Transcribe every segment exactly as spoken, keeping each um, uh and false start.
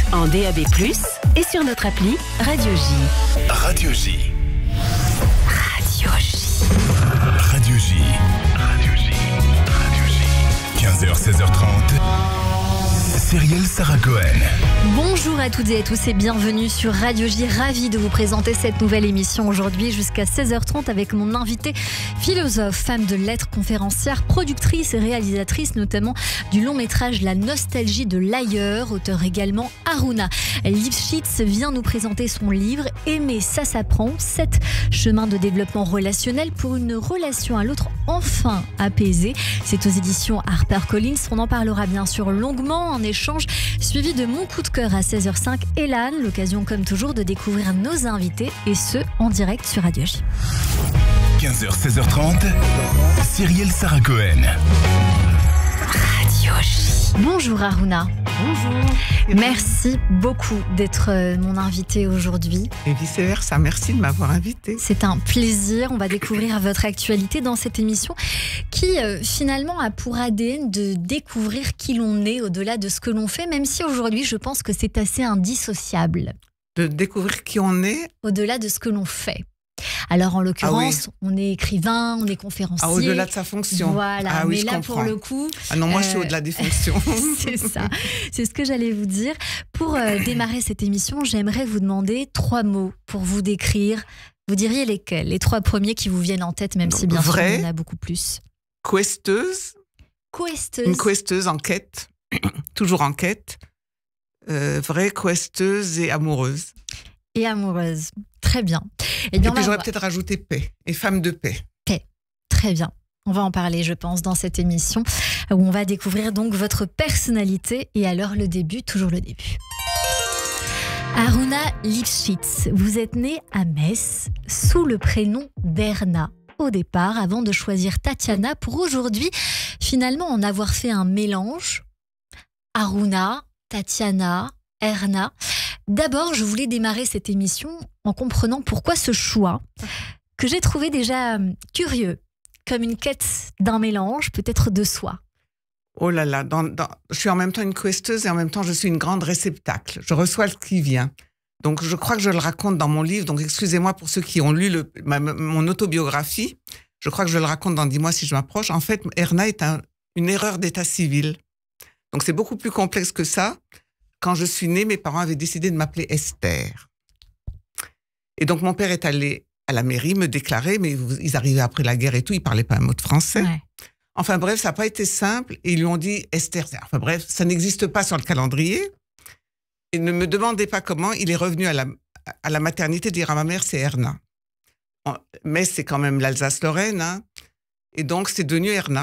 en D A B plus, et sur notre appli Radio J. Radio J. Radio J. Radio J. Radio J. Radio J. quinze heures, seize heures trente. Cyrielle Sarah Cohen. Bonjour à toutes et à tous et bienvenue sur Radio J. Ravi de vous présenter cette nouvelle émission aujourd'hui jusqu'à seize heures trente avec mon invitée philosophe, femme de lettres, conférencière, productrice et réalisatrice notamment du long métrage La nostalgie de l'ailleurs, auteur également Haruna Lifshitz vient nous présenter son livre Aimer ça s'apprend, sept chemins de développement relationnel pour une relation à l'autre enfin apaisée. C'est aux éditions HarperCollins. On en parlera bien sûr longuement en échange, suivi de mon coup de cœur à seize heures cinq. Elan, l'occasion comme toujours de découvrir nos invités et ce en direct sur Radio J. quinze heures, seize heures trente. Cyrielle Sarah Cohen. Radio J. Bonjour Haruna. Bonjour. Merci beaucoup d'être mon invité aujourd'hui. Et vice-versa, merci de m'avoir invité. C'est un plaisir. On va découvrir votre actualité dans cette émission qui euh, finalement a pour A D N de découvrir qui l'on est au-delà de ce que l'on fait, même si aujourd'hui je pense que c'est assez indissociable. De découvrir qui on est au-delà de ce que l'on fait. Alors en l'occurrence, ah oui. on est écrivain, on est conférencier. Ah, au-delà de sa fonction. Voilà, ah, oui, mais je là comprends. pour le coup... Ah non, moi euh... je suis au-delà des fonctions. C'est ça, c'est ce que j'allais vous dire. Pour euh, démarrer cette émission, j'aimerais vous demander trois mots pour vous décrire. Vous diriez lesquels? Les trois premiers qui vous viennent en tête, même Donc, si bien vrai, sûr il y en a beaucoup plus. Questeuse. Questeuse. Une questeuse en quête, toujours en quête. Euh, vraie questeuse et amoureuse. Et amoureuse. Très bien. Et, bien, et puis j'aurais va... peut-être rajouté paix et femme de paix. Paix. Très bien. On va en parler, je pense, dans cette émission où on va découvrir donc votre personnalité. Et alors le début, toujours le début. Haruna Lifshitz, vous êtes née à Metz sous le prénom d'Erna au départ, avant de choisir Tatiana pour aujourd'hui finalement en avoir fait un mélange. Haruna, Tatiana, Erna. D'abord, je voulais démarrer cette émission en comprenant pourquoi ce choix, que j'ai trouvé déjà curieux, comme une quête d'un mélange, peut-être de soi. Oh là là, dans, dans, je suis en même temps une questeuse et en même temps je suis une grande réceptacle. Je reçois ce qui vient. Donc je crois que je le raconte dans mon livre, donc excusez-moi pour ceux qui ont lu le, ma, mon autobiographie, je crois que je le raconte dans dix mois si je m'approche. En fait, Erna est un, une erreur d'état civil. Donc c'est beaucoup plus complexe que ça. Quand je suis née, mes parents avaient décidé de m'appeler Esther. Et donc, mon père est allé à la mairie me déclarer, mais ils arrivaient après la guerre et tout, ils ne parlaient pas un mot de français. Ouais. Enfin bref, ça n'a pas été simple. Et ils lui ont dit Esther. Enfin bref, ça n'existe pas sur le calendrier. Et ne me demandez pas comment, il est revenu à la, à la maternité dire à ma mère, c'est Erna. Mais c'est quand même l'Alsace-Lorraine. Hein. Et donc, c'est devenu Erna.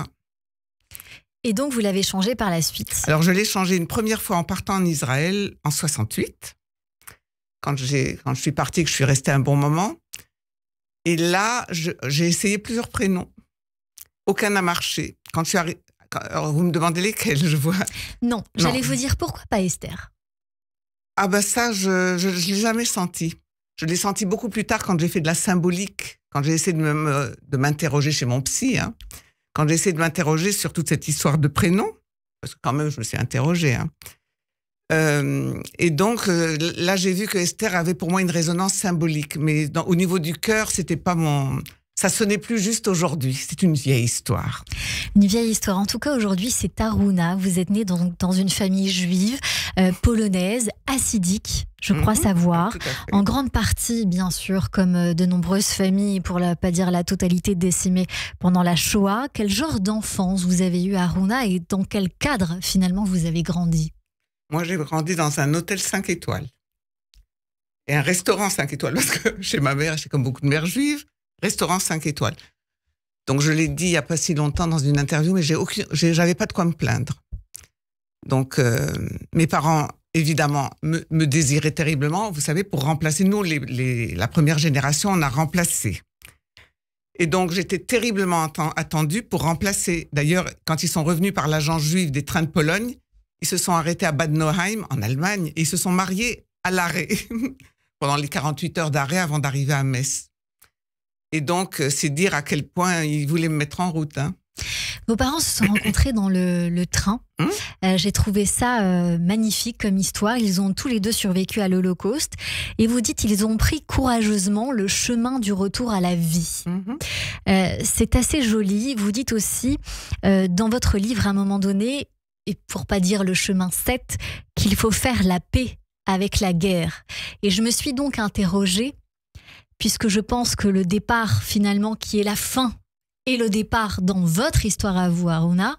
Et donc, vous l'avez changé par la suite? Alors, je l'ai changé une première fois en partant en Israël en soixante-huit, quand, j'ai, quand je suis partie, que je suis restée un bon moment. Et là, je, j'ai essayé plusieurs prénoms. Aucun n'a marché. Quand je suis arri... Alors, vous me demandez lesquels, je vois. Non, j'allais non. vous dire pourquoi pas Esther? Ah ben ça, je ne l'ai jamais senti. Je l'ai senti beaucoup plus tard quand j'ai fait de la symbolique, quand j'ai essayé de, me, de m'interroger chez mon psy, hein. Quand j'ai essayé de m'interroger sur toute cette histoire de prénom, parce que quand même, je me suis interrogée. Hein. Euh, et donc, euh, là, j'ai vu que Esther avait pour moi une résonance symbolique. Mais dans, au niveau du cœur, c'était pas mon... Ça sonnait plus juste aujourd'hui. C'est une vieille histoire. Une vieille histoire. En tout cas, aujourd'hui, c'est Haruna. Vous êtes née dans, dans une famille juive, euh, polonaise, hassidique, je crois mm-hmm, savoir. En grande partie, bien sûr, comme de nombreuses familles, pour ne pas dire la totalité, décimées pendant la Shoah. Quel genre d'enfance vous avez eu, Haruna, et dans quel cadre, finalement, vous avez grandi? Moi, j'ai grandi dans un hôtel cinq étoiles. Et un restaurant cinq étoiles, parce que chez ma mère, c'est comme beaucoup de mères juives, restaurant cinq étoiles. Donc, je l'ai dit il n'y a pas si longtemps dans une interview, mais j'ai aucune, j'ai, j'avais pas de quoi me plaindre. Donc, euh, mes parents, évidemment, me, me désiraient terriblement. Vous savez, pour remplacer, nous, les, les, la première génération, on a remplacé. Et donc, j'étais terriblement attendue pour remplacer. D'ailleurs, quand ils sont revenus par l'agence juive des trains de Pologne, ils se sont arrêtés à Bad Nauheim, en Allemagne, et ils se sont mariés à l'arrêt, pendant les quarante-huit heures d'arrêt avant d'arriver à Metz. Et donc, c'est dire à quel point ils voulaient me mettre en route. Hein. Vos parents se sont rencontrés dans le, le train. Mmh. Euh, j'ai trouvé ça euh, magnifique comme histoire. Ils ont tous les deux survécu à l'Holocauste. Et vous dites, ils ont pris courageusement le chemin du retour à la vie. Mmh. Euh, c'est assez joli. Vous dites aussi, euh, dans votre livre, à un moment donné, et pour pas dire le chemin sept, qu'il faut faire la paix avec la guerre. Et je me suis donc interrogée, puisque je pense que le départ, finalement, qui est la fin, et le départ dans votre histoire à vous, Haruna,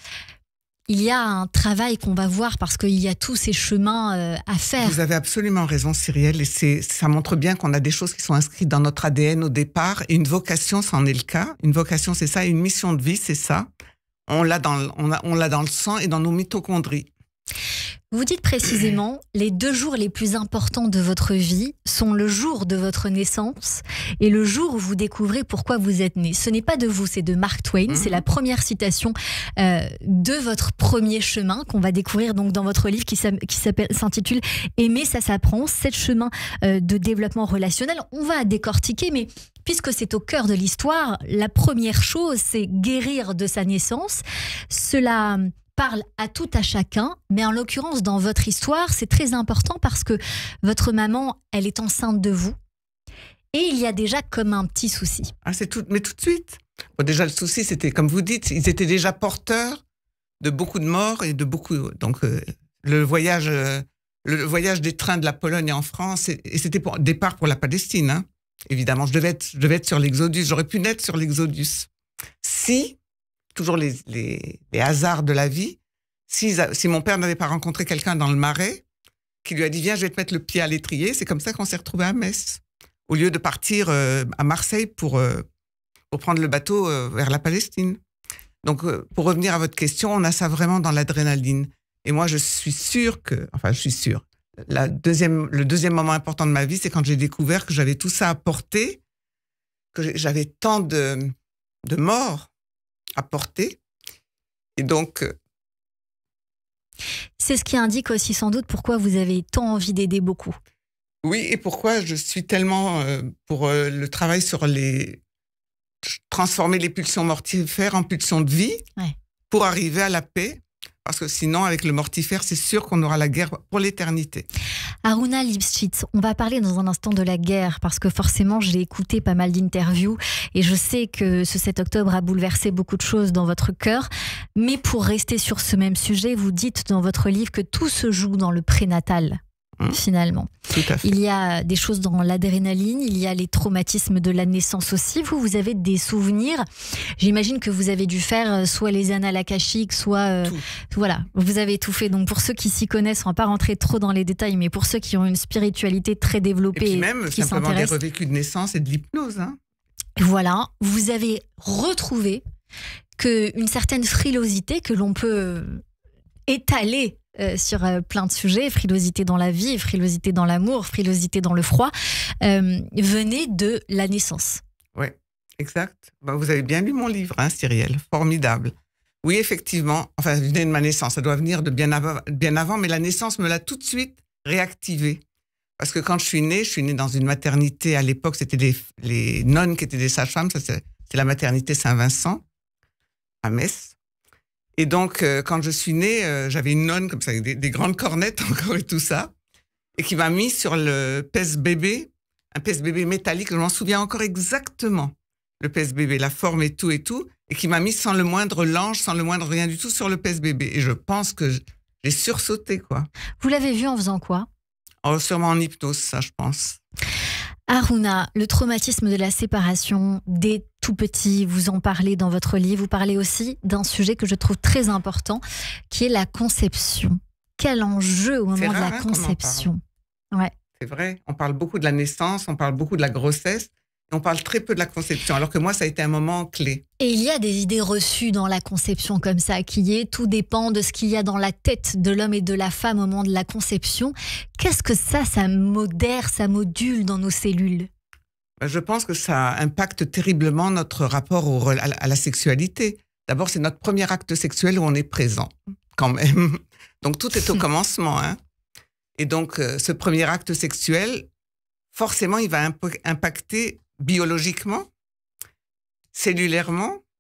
il y a un travail qu'on va voir parce qu'il y a tous ces chemins euh, à faire. Vous avez absolument raison, Cyrielle, et c'est, ça montre bien qu'on a des choses qui sont inscrites dans notre A D N au départ, et une vocation, c'en est le cas. Une vocation, c'est ça, et une mission de vie, c'est ça. On l'a dans, on a, on l'a dans le sang et dans nos mitochondries. Vous dites précisément, les deux jours les plus importants de votre vie sont le jour de votre naissance et le jour où vous découvrez pourquoi vous êtes né. Ce n'est pas de vous, c'est de Mark Twain. Mmh. C'est la première citation euh, de votre premier chemin qu'on va découvrir donc dans votre livre qui, qui s'intitule « Aimer, ça s'apprend ». Sept chemins euh, de développement relationnel. On va décortiquer, mais puisque c'est au cœur de l'histoire, la première chose, c'est guérir de sa naissance. Cela parle à tout à chacun, mais en l'occurrence dans votre histoire, c'est très important parce que votre maman, elle est enceinte de vous et il y a déjà comme un petit souci. Ah, c'est tout, mais tout de suite. Bon, déjà le souci, c'était comme vous dites, ils étaient déjà porteurs de beaucoup de morts et de beaucoup. Donc euh, le voyage, euh, le voyage des trains de la Pologne en France, et, et c'était pour départ pour la Palestine. Hein. Évidemment, je devais être, je devais être sur l'Exodus. J'aurais pu naître sur l'Exodus si toujours les, les, les hasards de la vie, si, si mon père n'avait pas rencontré quelqu'un dans le Marais qui lui a dit « Viens, je vais te mettre le pied à l'étrier », c'est comme ça qu'on s'est retrouvés à Metz, au lieu de partir euh, à Marseille pour, euh, pour prendre le bateau euh, vers la Palestine. Donc, euh, pour revenir à votre question, on a ça vraiment dans l'adrénaline. Et moi, je suis sûre que... Enfin, je suis sûre. La deuxième, le deuxième moment important de ma vie, c'est quand j'ai découvert que j'avais tout ça à porter, que j'avais tant de, de morts à porter. Et donc... C'est ce qui indique aussi sans doute pourquoi vous avez tant envie d'aider beaucoup. Oui, et pourquoi je suis tellement euh, pour euh, le travail sur les... transformer les pulsions mortifères en pulsions de vie, ouais, pour arriver à la paix. Parce que sinon, avec le mortifère, c'est sûr qu'on aura la guerre pour l'éternité. Haruna Lipschitz, on va parler dans un instant de la guerre, parce que forcément, j'ai écouté pas mal d'interviews et je sais que ce sept octobre a bouleversé beaucoup de choses dans votre cœur. Mais pour rester sur ce même sujet, vous dites dans votre livre que tout se joue dans le prénatal. Mmh. Finalement. Tout à fait. Il y a des choses dans l'adrénaline, il y a les traumatismes de la naissance aussi. Vous, vous avez des souvenirs. J'imagine que vous avez dû faire soit les annales akashiques, soit... Euh, voilà, vous avez tout fait. Donc pour ceux qui s'y connaissent, on ne va pas rentrer trop dans les détails, mais pour ceux qui ont une spiritualité très développée... Et puis même, qui simplement des revêcus de naissance et de l'hypnose. Hein. Voilà, vous avez retrouvé que une certaine frilosité que l'on peut étaler Euh, sur euh, plein de sujets, frilosité dans la vie, frilosité dans l'amour, frilosité dans le froid, euh, venait de la naissance. Oui, exact. Ben, vous avez bien lu mon livre, hein, Cyrielle, formidable. Oui, effectivement, enfin, ça venait de ma naissance, ça doit venir de bien avant, bien avant, mais la naissance me l'a tout de suite réactivé. Parce que quand je suis née, je suis née dans une maternité, à l'époque, c'était les, les nonnes qui étaient des sages-femmes, ça, c'est, c'est la maternité Saint-Vincent, à Metz. Et donc, euh, quand je suis née, euh, j'avais une nonne comme ça, avec des, des grandes cornettes encore et tout ça, et qui m'a mis sur le pèse-bébé, un pèse-bébé métallique, je m'en souviens encore exactement, le pèse-bébé, la forme et tout et tout, et qui m'a mis sans le moindre lange, sans le moindre rien du tout sur le pèse-bébé. Et je pense que j'ai sursauté, quoi. Vous l'avez vu en faisant quoi ? Oh, sûrement en hypnose, ça, je pense. Haruna, le traumatisme de la séparation dès tout petit, vous en parlez dans votre livre. Vous parlez aussi d'un sujet que je trouve très important, qui est la conception. Quel enjeu au moment C'est rare, de la hein, conception. Ouais. C'est vrai, on parle beaucoup de la naissance, on parle beaucoup de la grossesse, et on parle très peu de la conception, alors que moi, ça a été un moment clé. Et il y a des idées reçues dans la conception comme ça, qui est tout dépend de ce qu'il y a dans la tête de l'homme et de la femme au moment de la conception. Qu'est-ce que ça, ça modère, ça module dans nos cellules ? Je pense que ça impacte terriblement notre rapport au, à, la, à la sexualité. D'abord, c'est notre premier acte sexuel où on est présent, quand même. Donc, tout est au commencement. Hein. Et donc, euh, ce premier acte sexuel, forcément, il va imp- impacter biologiquement, cellulairement,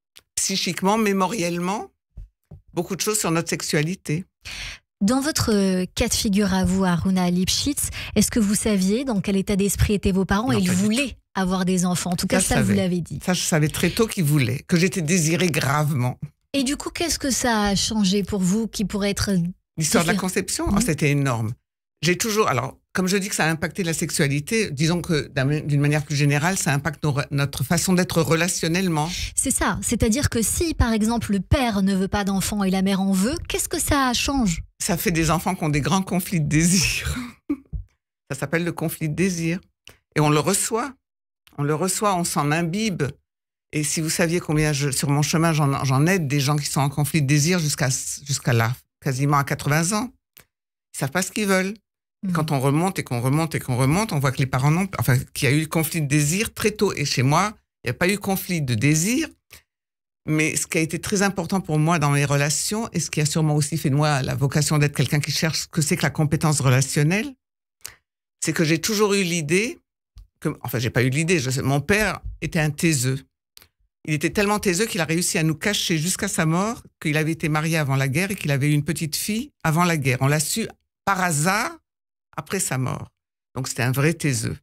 psychiquement, mémoriellement, beaucoup de choses sur notre sexualité. Dans votre cas de figure à vous, Haruna Lipschitz, est-ce que vous saviez dans quel état d'esprit étaient vos parents? Non, Ils pas du voulaient avoir des enfants. En tout cas, Ça, je ça, vous savais. l'avez dit. Ça, je savais très tôt qu'ils voulaient, que j'étais désirée gravement. Et du coup, qu'est-ce que ça a changé pour vous qui pourrait être... L'histoire de la Différent. conception, Mhm. oh, c'était énorme. J'ai toujours, alors, comme je dis que ça a impacté la sexualité, disons que d'un- d'une manière plus générale, ça impacte nos- notre façon d'être relationnellement. C'est ça. C'est-à-dire que si, par exemple, le père ne veut pas d'enfant et la mère en veut, qu'est-ce que ça change? Ça fait des enfants qui ont des grands conflits de désir. Ça s'appelle le conflit de désir. Et on le reçoit. On le reçoit, on s'en imbibe. Et si vous saviez combien, je, sur mon chemin, j'en, j'en aide des gens qui sont en conflit de désir jusqu'à, jusqu'à là, quasiment à quatre-vingts ans. Ils savent pas ce qu'ils veulent. Et quand on remonte et qu'on remonte et qu'on remonte, on voit que les parents n'ont, enfin, qu'il y a eu conflit de désir très tôt. Et chez moi, il n'y a pas eu conflit de désir. Mais ce qui a été très important pour moi dans mes relations, et ce qui a sûrement aussi fait de moi la vocation d'être quelqu'un qui cherche ce que c'est que la compétence relationnelle, c'est que j'ai toujours eu l'idée, que, enfin, j'ai pas eu l'idée, je sais, mon père était un taiseux. Il était tellement taiseux qu'il a réussi à nous cacher jusqu'à sa mort qu'il avait été marié avant la guerre et qu'il avait eu une petite fille avant la guerre. On l'a su par hasard après sa mort. Donc, c'était un vrai taiseux.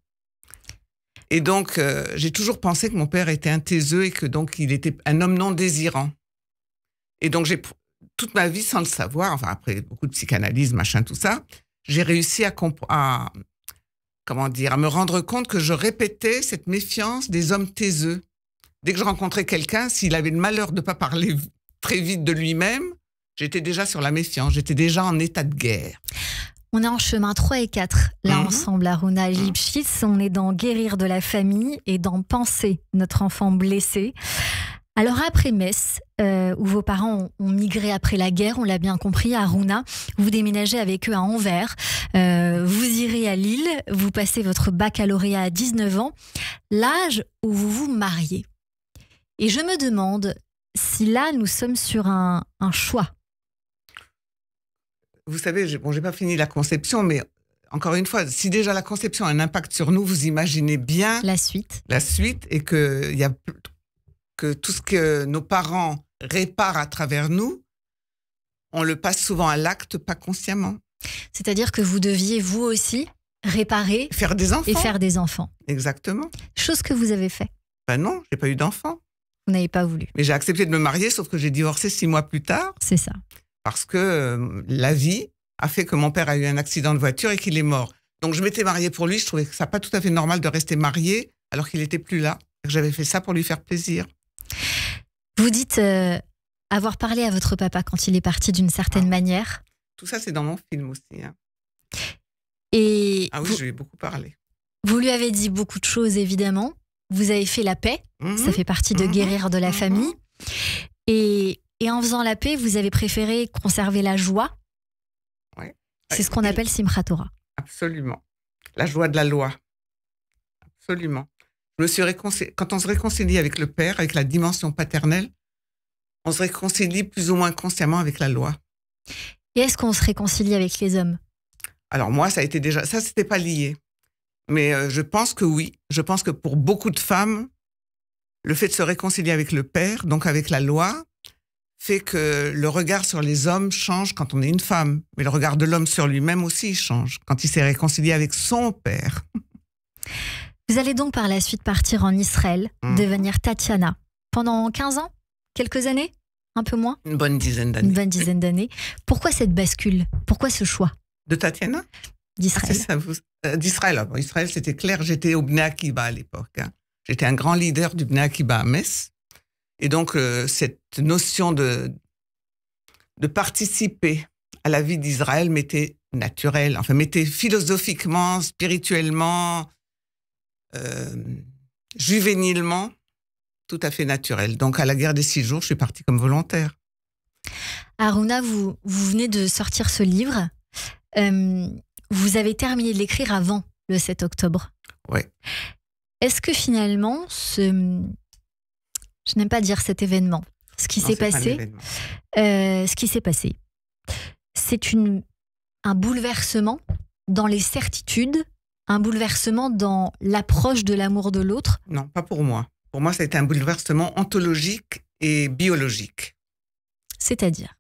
Et donc, euh, j'ai toujours pensé que mon père était un taiseux et que donc, il était un homme non désirant. Et donc, j'ai, toute ma vie, sans le savoir, enfin, après beaucoup de psychanalyse, machin, tout ça, j'ai réussi à, comp- à, comment dire, à me rendre compte que je répétais cette méfiance des hommes taiseux. Dès que je rencontrais quelqu'un, s'il avait le malheur de ne pas parler très vite de lui-même, j'étais déjà sur la méfiance, j'étais déjà en état de guerre. On est en chemin trois et quatre, là, Mhm. ensemble, Haruna Lipschitz. On est dans Guérir de la famille et dans Penser notre enfant blessé. Alors, après Metz, euh, où vos parents ont, ont migré après la guerre, on l'a bien compris, Haruna, vous déménagez avec eux à Anvers, euh, vous irez à Lille, vous passez votre baccalauréat à dix-neuf ans, l'âge où vous vous mariez. Et je me demande si là, nous sommes sur un, un choix. Vous savez, j'ai, bon, j'ai pas fini la conception, mais encore une fois, si déjà la conception a un impact sur nous, vous imaginez bien La suite. la suite et que, il y a, que tout ce que nos parents réparent à travers nous, on le passe souvent à l'acte, pas consciemment. C'est-à-dire que vous deviez, vous aussi, réparer Faire des enfants. et faire des enfants. Exactement. Chose que vous avez fait. Ben non, j'ai pas eu d'enfants. Vous n'avez pas voulu. Mais j'ai accepté de me marier, sauf que j'ai divorcé six mois plus tard C'est ça. parce que euh, la vie a fait que mon père a eu un accident de voiture et qu'il est mort. Donc je m'étais mariée pour lui, je trouvais que ça pas tout à fait normal de rester mariée alors qu'il était plus là. J'avais fait ça pour lui faire plaisir. Vous dites euh, avoir parlé à votre papa quand il est parti d'une certaine Ah. manière. Tout ça, c'est dans mon film aussi. Hein. Et Ah oui, vous, je lui ai beaucoup parlé. vous lui avez dit beaucoup de choses, évidemment. Vous avez fait la paix. Mhm. Ça fait partie de Mhm. guérir de la Mhm. famille. Et, et en faisant la paix, vous avez préféré conserver la joie. Ouais. C'est Ouais. ce qu'on appelle Simchat Torah. Absolument. La joie de la loi. Absolument. Je me suis réconciliée. Quand on se réconcilie avec le père, avec la dimension paternelle, on se réconcilie plus ou moins consciemment avec la loi. Et est-ce qu'on se réconcilie avec les hommes? Alors moi, ça a été déjà, ça c'était pas lié, mais euh, je pense que oui. Je pense que pour beaucoup de femmes, le fait de se réconcilier avec le père, donc avec la loi, fait que le regard sur les hommes change quand on est une femme, mais le regard de l'homme sur lui-même aussi change quand il s'est réconcilié avec son père. Vous allez donc par la suite partir en Israël, Mhm. devenir Tatiana. Pendant quinze ans? Quelques années? Un peu moins? Une bonne dizaine Une d'années. bonne dizaine d'années. Pourquoi cette bascule? Pourquoi ce choix De Tatiana? Ah, d'Israël? c'est ça, vous- euh, D'Israël. Ah bon, Israël, c'était clair, j'étais au Bnei Akiba à l'époque. hein. J'étais un grand leader du Bnei Akiba à Metz. Et donc, euh, cette notion de, de participer à la vie d'Israël m'était naturelle, enfin, m'était philosophiquement, spirituellement, euh, juvénilement, tout à fait naturelle. Donc, à la guerre des six jours, je suis partie comme volontaire. Haruna, vous, vous venez de sortir ce livre. Euh, vous avez terminé de l'écrire avant le sept octobre. Ouais. Est-ce que finalement, ce, je n'aime pas dire cet événement, ce qui Non, s'est c'est pas un passé, événement. euh, ce qui s'est passé, c'est une, un bouleversement dans les certitudes, un bouleversement dans l'approche de l'amour de l'autre. Non, pas pour moi. Pour moi, ça a été un bouleversement ontologique et biologique. C'est-à-dire?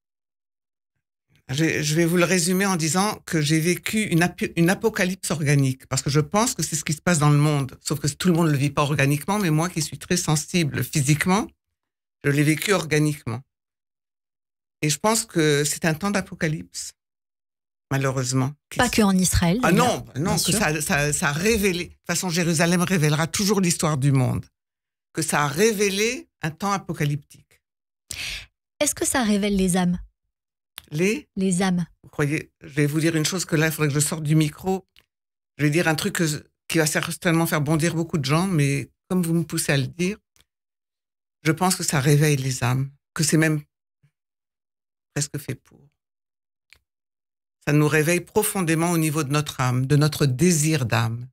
Je, je vais vous le résumer en disant que j'ai vécu une, ap- une apocalypse organique, parce que je pense que c'est ce qui se passe dans le monde, sauf que tout le monde ne le vit pas organiquement, mais moi qui suis très sensible physiquement, je l'ai vécu organiquement. Et je pense que c'est un temps d'apocalypse, malheureusement. Pas que en Israël. Ah d'ailleurs, non, non, que sûr. ça, ça, ça a révélé, de toute façon Jérusalem révélera toujours l'histoire du monde, que ça a révélé un temps apocalyptique. Est-ce que ça révèle les âmes? Les Les âmes. Vous croyez, je vais vous dire une chose que là, il faudrait que je sorte du micro. Je vais dire un truc que, qui va certainement faire bondir beaucoup de gens, mais comme vous me poussez à le dire, je pense que ça réveille les âmes, que c'est même presque fait pour. Ça nous réveille profondément au niveau de notre âme, de notre désir d'âme.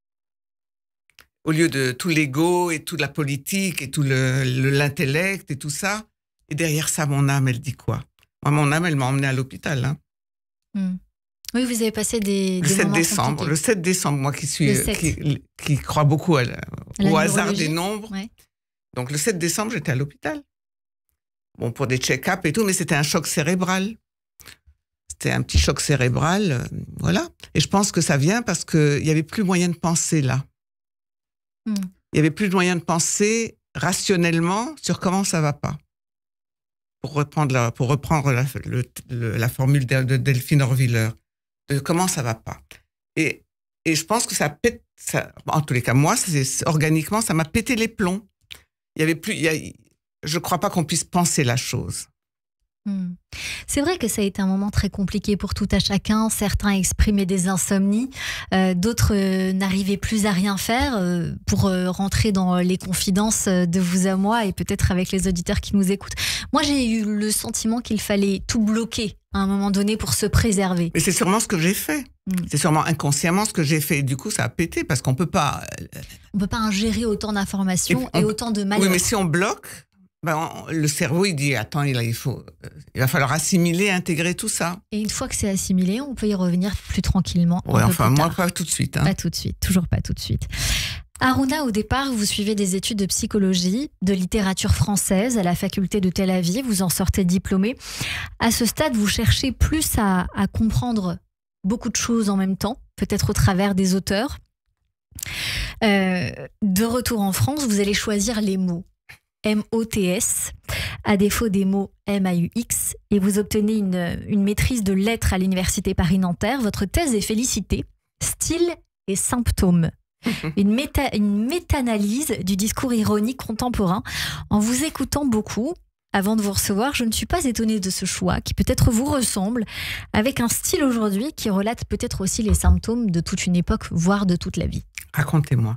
Au lieu de tout l'ego et toute la politique et tout le, le, l'intellect et tout ça, et derrière ça, mon âme, elle dit quoi? Moi, mon âme, elle m'a emmenée à l'hôpital. Hein. Hmm. Oui, vous avez passé des, le des sept moments décembre, compliqués. le sept décembre, moi qui suis Le sept. qui, qui crois beaucoup à la, La au hasard numérologie. des nombres. Ouais. Donc le sept décembre, j'étais à l'hôpital. Bon, pour des check-up et tout, mais c'était un choc cérébral. C'était un petit choc cérébral, euh, voilà. Et je pense que ça vient parce qu'il n'y avait plus moyen de penser là. Il Hmm. n'y avait plus de moyen de penser rationnellement sur comment ça va pas. Pour reprendre la, pour reprendre la, le, le, la formule de, de Delphine Orviller, de comment ça va pas. Et, et je pense que ça pète, ça, en tous les cas, moi, c'est, c'est, organiquement, ça m'a pété les plombs. Il y avait plus, il y a, je ne crois pas qu'on puisse penser la chose. Hmm. C'est vrai que ça a été un moment très compliqué pour tout à chacun. Certains exprimaient des insomnies, euh, d'autres euh, n'arrivaient plus à rien faire. Euh, pour euh, rentrer dans les confidences de vous à moi et peut-être avec les auditeurs qui nous écoutent, moi j'ai eu le sentiment qu'il fallait tout bloquer à un moment donné pour se préserver. Mais c'est sûrement ce que j'ai fait. Mmh. C'est sûrement inconsciemment ce que j'ai fait. Du coup, ça a pété parce qu'on peut pas. On peut pas ingérer autant d'informations et, on... et autant de malheur. Oui, mais si on bloque, ben, le cerveau il dit attends, il, il faut, il va falloir assimiler, intégrer tout ça. Et une fois que c'est assimilé, on peut y revenir plus tranquillement. Ouais, enfin moi pas tout de suite. Hein. Pas tout de suite, toujours pas tout de suite. Harouna, au départ, vous suivez des études de psychologie, de littérature française à la faculté de Tel Aviv, vous en sortez diplômé. À ce stade, vous cherchez plus à, à comprendre beaucoup de choses en même temps, peut-être au travers des auteurs. Euh, de retour en France, vous allez choisir les mots M O T S, à défaut des mots M A U X, et vous obtenez une, une maîtrise de lettres à l'Université Paris-Nanterre. Votre thèse est félicitée. Style et symptômes. Une, méta, une méta-analyse du discours ironique contemporain. En vous écoutant beaucoup, avant de vous recevoir, je ne suis pas étonnée de ce choix qui peut-être vous ressemble, avec un style aujourd'hui qui relate peut-être aussi les symptômes de toute une époque, voire de toute la vie. Racontez-moi.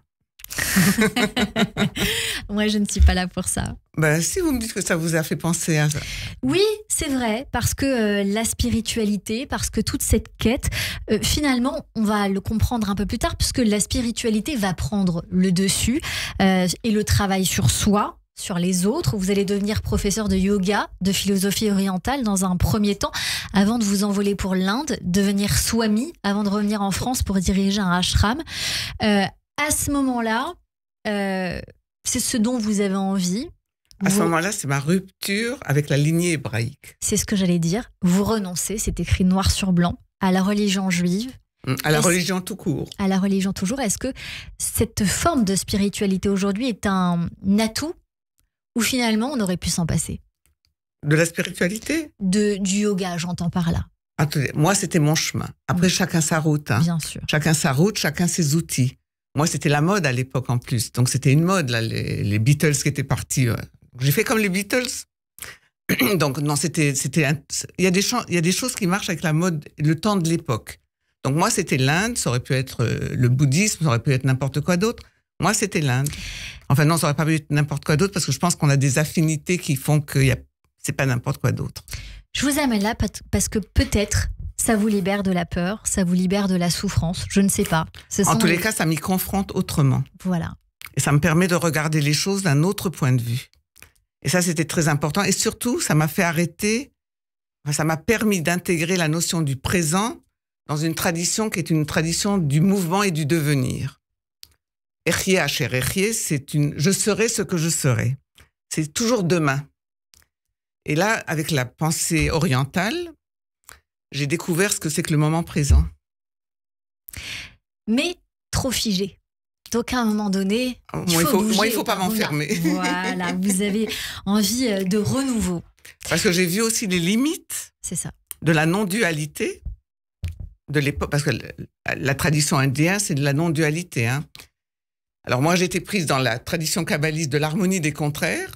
Moi, je ne suis pas là pour ça. Ben, si vous me dites que ça vous a fait penser à ça. Oui, c'est vrai, parce que euh, la spiritualité, parce que toute cette quête, euh, finalement, on va le comprendre un peu plus tard, puisque la spiritualité va prendre le dessus euh, et le travail sur soi, sur les autres. Vous allez devenir professeur de yoga, de philosophie orientale dans un premier temps, avant de vous envoler pour l'Inde, devenir swami, avant de revenir en France pour diriger un ashram. Euh, à ce moment-là, euh, c'est ce dont vous avez envie. À vous... ce moment-là, c'est ma rupture avec la lignée hébraïque. C'est ce que j'allais dire. Vous renoncez, c'est écrit noir sur blanc, à la religion juive. À la Est-ce... religion tout court. À la religion toujours. Est-ce que cette forme de spiritualité aujourd'hui est un atout ou finalement on aurait pu s'en passer? De la spiritualité? de, Du yoga, j'entends par là. Attendez, moi, c'était mon chemin. Après, mmh. chacun sa route. Hein. Bien sûr. Chacun sa route, chacun ses outils. Moi, c'était la mode à l'époque en plus. Donc, c'était une mode, là, les, les Beatles qui étaient partis. Ouais. J'ai fait comme les Beatles. Donc, non, c'était... c'était un... il, y a des ch- il y a des choses qui marchent avec la mode, le temps de l'époque. Donc, moi, c'était l'Inde. Ça aurait pu être le bouddhisme, ça aurait pu être n'importe quoi d'autre. Moi, c'était l'Inde. Enfin, non, ça aurait pas pu être n'importe quoi d'autre parce que je pense qu'on a des affinités qui font que y a... c'est pas n'importe quoi d'autre. Je vous amène là parce que peut-être... ça vous libère de la peur, ça vous libère de la souffrance, je ne sais pas. Ce en tous les les... cas, ça m'y confronte autrement. Voilà. Et ça me permet de regarder les choses d'un autre point de vue. Et ça, c'était très important. Et surtout, ça m'a fait arrêter, enfin, ça m'a permis d'intégrer la notion du présent dans une tradition qui est une tradition du mouvement et du devenir. Echie Asher Echie, c'est une « je serai ce que je serai ». c'est toujours demain. Et là, avec la pensée orientale, j'ai découvert ce que c'est que le moment présent. Mais trop figé. Donc à un moment donné, moi, il faut il faut, bouger. moi, il faut pas m'enfermer. Voilà, vous avez envie de renouveau. Parce que j'ai vu aussi les limites C'est ça. de la non-dualité de l'époque. Parce que la tradition indienne, c'est de la non-dualité. Hein. Alors moi, j'étais prise dans la tradition kabbaliste de l'harmonie des contraires.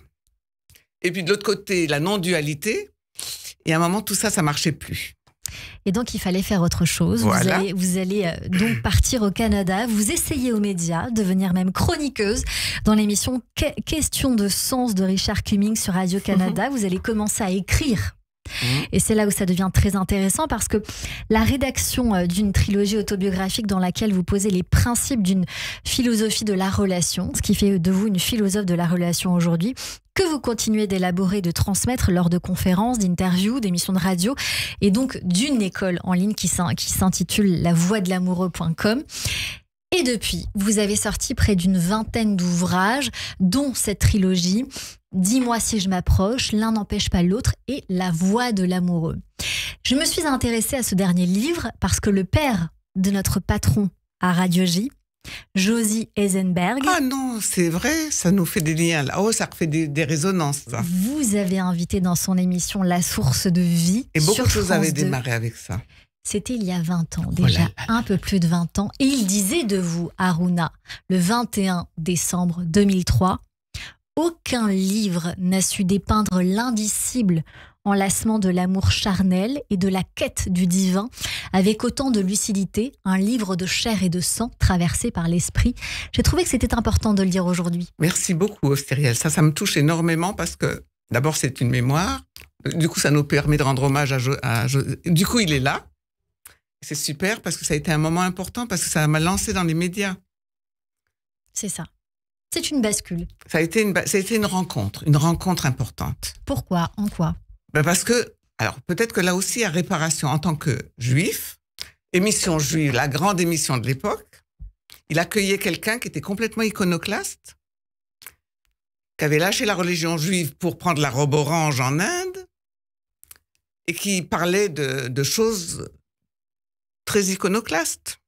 Et puis de l'autre côté, la non-dualité. Et à un moment, tout ça, ça marchait plus. Et donc, il fallait faire autre chose. Voilà. Vous allez, vous allez euh, donc partir au Canada. Vous essayez aux médias, devenir même chroniqueuse dans l'émission Que- Question de sens de Richard Cummings sur Radio-Canada. Mmh. Vous allez commencer à écrire. Mmh. Et c'est là où ça devient très intéressant parce que la rédaction d'une trilogie autobiographique dans laquelle vous posez les principes d'une philosophie de la relation, ce qui fait de vous une philosophe de la relation aujourd'hui, que vous continuez d'élaborer, de transmettre lors de conférences, d'interviews, d'émissions de radio, et donc d'une école en ligne qui s'intitule la voix de l'amoureux point com. Et depuis, vous avez sorti près d'une vingtaine d'ouvrages, dont cette trilogie, Dis-moi si je m'approche, L'un n'empêche pas l'autre et La voix de l'amoureux. Je me suis intéressée à ce dernier livre parce que le père de notre patron à Radio J, Josie Eisenberg. Ah non, c'est vrai, ça nous fait des liens là. Oh, ça refait des, des résonances. Ça. Vous avez invité dans son émission La source de vie. Et beaucoup de choses avaient deux. démarré avec ça. C'était il y a vingt ans, déjà, oh là là. Un peu plus de vingt ans. Et il disait de vous, Aruna, le vingt et un décembre deux mille trois, aucun livre n'a su dépeindre l'indicible enlacement de l'amour charnel et de la quête du divin avec autant de lucidité, un livre de chair et de sang traversé par l'esprit. J'ai trouvé que c'était important de le dire aujourd'hui. Merci beaucoup, Austériel. Ça, ça me touche énormément parce que d'abord, c'est une mémoire. Du coup, ça nous permet de rendre hommage à, jo- à jo- Du coup, il est là. C'est super parce que ça a été un moment important parce que ça m'a lancé dans les médias. C'est ça. C'est une bascule. Ça a été une, ça a été une rencontre, une rencontre importante. Pourquoi ? En quoi ? Ben parce que, alors peut-être que là aussi, à Réparation, en tant que juif, émission juive, la grande émission de l'époque, il accueillait quelqu'un qui était complètement iconoclaste, qui avait lâché la religion juive pour prendre la robe orange en Inde et qui parlait de, de choses très iconoclastes.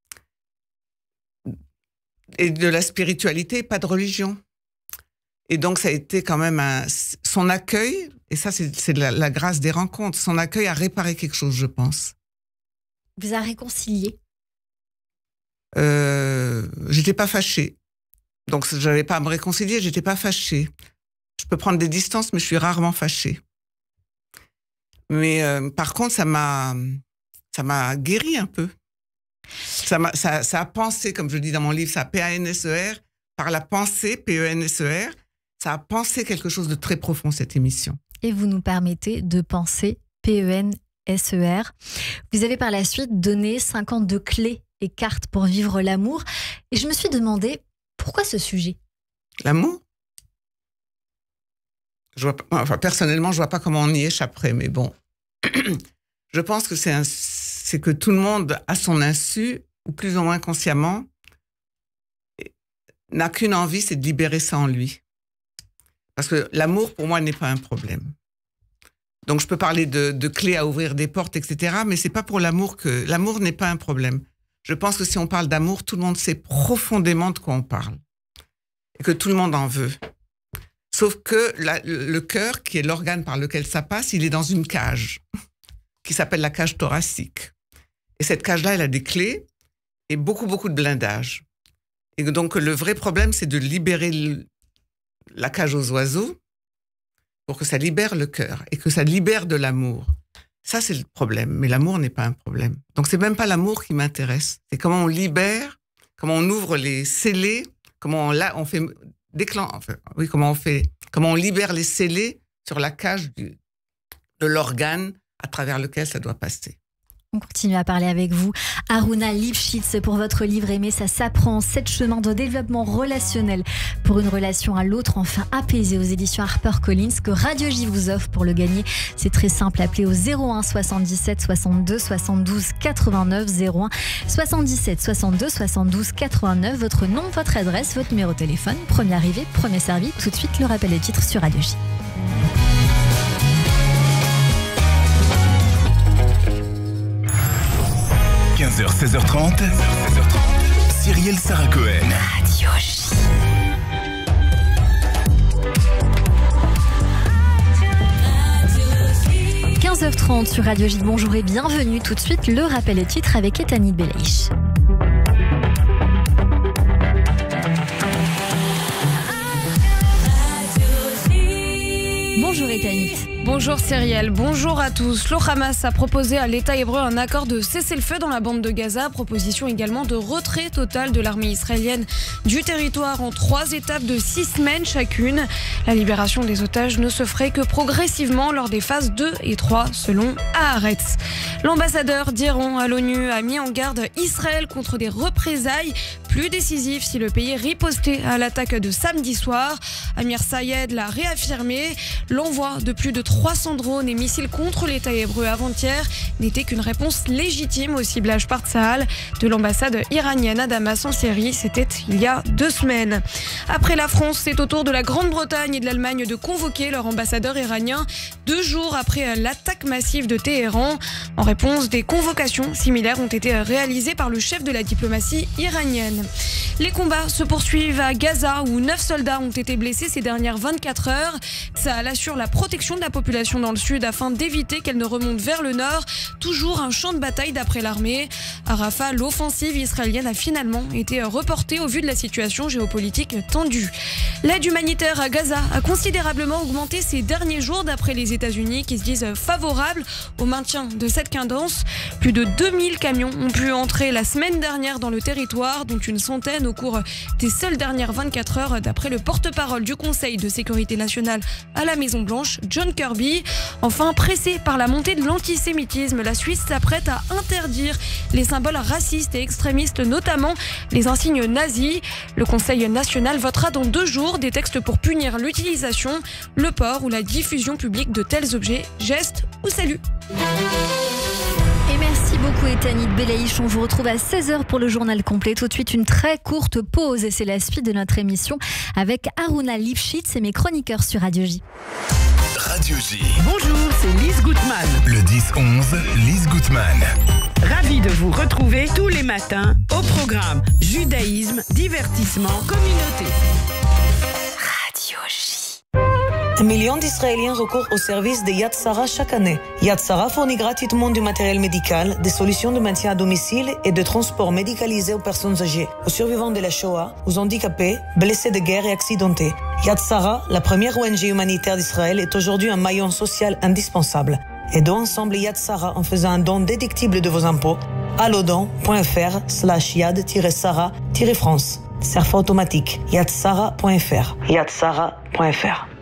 Et de la spiritualité, pas de religion. Et donc, ça a été quand même un, son accueil, et ça, c'est, c'est la, la grâce des rencontres, son accueil a réparé quelque chose, je pense. Vous a réconcilié ? euh, J'étais pas fâchée. Donc, je n'avais pas à me réconcilier, j'étais pas fâchée. Je peux prendre des distances, mais je suis rarement fâchée. Mais euh, par contre, ça m'a, ça m'a guéri un peu. Ça, m'a, ça, ça a pensé, comme je dis dans mon livre, ça a P A N S E R, par la pensée, P E N S E R, ça a pensé quelque chose de très profond, cette émission. Et vous nous permettez de penser P E N S E R. Vous avez par la suite donné cinquante-deux clés et cartes pour vivre l'amour. Et je me suis demandé, pourquoi ce sujet ? L'amour ? je vois pas, enfin, personnellement, je ne vois pas comment on y échapperait, mais bon. Je pense que c'est, un, c'est que tout le monde, à son insu, ou plus ou moins consciemment, n'a qu'une envie, c'est de libérer ça en lui. Parce que l'amour, pour moi, n'est pas un problème. Donc, je peux parler de, de clés à ouvrir des portes, et cetera, mais c'est pas pour l'amour que... L'amour n'est pas un problème. Je pense que si on parle d'amour, tout le monde sait profondément de quoi on parle. Et que tout le monde en veut. Sauf que la, le cœur, qui est l'organe par lequel ça passe, il est dans une cage qui s'appelle la cage thoracique. Et cette cage-là, elle a des clés et beaucoup, beaucoup de blindage. Et donc, le vrai problème, c'est de libérer le, la cage aux oiseaux pour que ça libère le cœur et que ça libère de l'amour. Ça, c'est le problème. Mais l'amour n'est pas un problème. Donc, c'est même pas l'amour qui m'intéresse. C'est comment on libère, comment on ouvre les scellés, comment on, là, on fait déclen... enfin, oui, comment on fait, comment on libère les scellés sur la cage du, de l'organe à travers lequel ça doit passer. On continue à parler avec vous. Haruna Lifshitz pour votre livre Aimer, ça s'apprend. Sept chemins de développement relationnel pour une relation à l'autre enfin apaisée aux éditions HarperCollins que Radio J vous offre. Pour le gagner, c'est très simple. Appelez au zéro un soixante-dix-sept soixante-deux soixante-douze quatre-vingt-neuf. zéro un soixante-dix-sept soixante-deux soixante-douze quatre-vingt-neuf. Votre nom, votre adresse, votre numéro de téléphone. Premier arrivé, premier servi. Tout de suite, le rappel des titres sur Radio J. quinze heures, seize heures trente, Cyrielle Sarah Cohen. Radio J. quinze heures trente sur Radio J. Bonjour et bienvenue. Tout de suite, le rappel des titres avec Etanit Belaïch. Bonjour Etanit. Bonjour Cyrielle, bonjour à tous. Le Hamas a proposé à l'État hébreu un accord de cessez-le-feu dans la bande de Gaza. Proposition également de retrait total de l'armée israélienne du territoire en trois étapes de six semaines chacune. La libération des otages ne se ferait que progressivement lors des phases deux et trois selon Haaretz. L'ambassadeur d'Iran à l'ONU a mis en garde Israël contre des représailles plus décisives si le pays ripostait à l'attaque de samedi soir. Amir Sayed l'a réaffirmé. L'envoi de plus de trois cents drones et missiles contre l'État hébreu avant-hier n'était qu'une réponse légitime au ciblage par Tsahal de l'ambassade iranienne à Damas en Syrie. C'était il y a deux semaines. Après la France, c'est au tour de la Grande-Bretagne et de l'Allemagne de convoquer leur ambassadeur iranien deux jours après l'attaque massive de Téhéran. En réponse, des convocations similaires ont été réalisées par le chef de la diplomatie iranienne. Les combats se poursuivent à Gaza où neuf soldats ont été blessés ces dernières vingt-quatre heures. Tsahal assure la protection de la population dans le sud afin d'éviter qu'elle ne remonte vers le nord. Toujours un champ de bataille d'après l'armée. À Rafah, l'offensive israélienne a finalement été reportée au vu de la situation géopolitique tendue. L'aide humanitaire à Gaza a considérablement augmenté ces derniers jours d'après les États-Unis qui se disent favorables au maintien de cette cadence. Plus de deux mille camions ont pu entrer la semaine dernière dans le territoire, dont une centaine au cours des seules dernières vingt-quatre heures d'après le porte-parole du Conseil de sécurité nationale à la Maison-Blanche, John Kirby. Enfin, pressé par la montée de l'antisémitisme, la Suisse s'apprête à interdire les symboles racistes et extrémistes, notamment les insignes nazis. Le Conseil national votera dans deux jours des textes pour punir l'utilisation, le port ou la diffusion publique de tels objets, gestes ou saluts. Et merci beaucoup Etanit Belaïch. On vous retrouve à seize heures pour le journal complet. Tout de suite, une très courte pause et c'est la suite de notre émission avec Haruna Lifshitz et mes chroniqueurs sur Radio J. Radio J. Bonjour, c'est Lise Gutmann. Le dix onze, Lise Gutmann. Ravie de vous retrouver tous les matins au programme Judaïsme, divertissement, communauté. Radio J. Un million d'Israéliens recourent au service de Yad Sarah chaque année. Yad Sarah fournit gratuitement du matériel médical, des solutions de maintien à domicile et de transport médicalisé aux personnes âgées, aux survivants de la Shoah, aux handicapés, blessés de guerre et accidentés. Yad Sarah, la première O N G humanitaire d'Israël, est aujourd'hui un maillon social indispensable. Aidons ensemble Yad Sarah en faisant un don déductible de vos impôts. allodon.fr slash yad-sarah-france. Serfa automatique. yadsarah point f r. yadsarah point f r.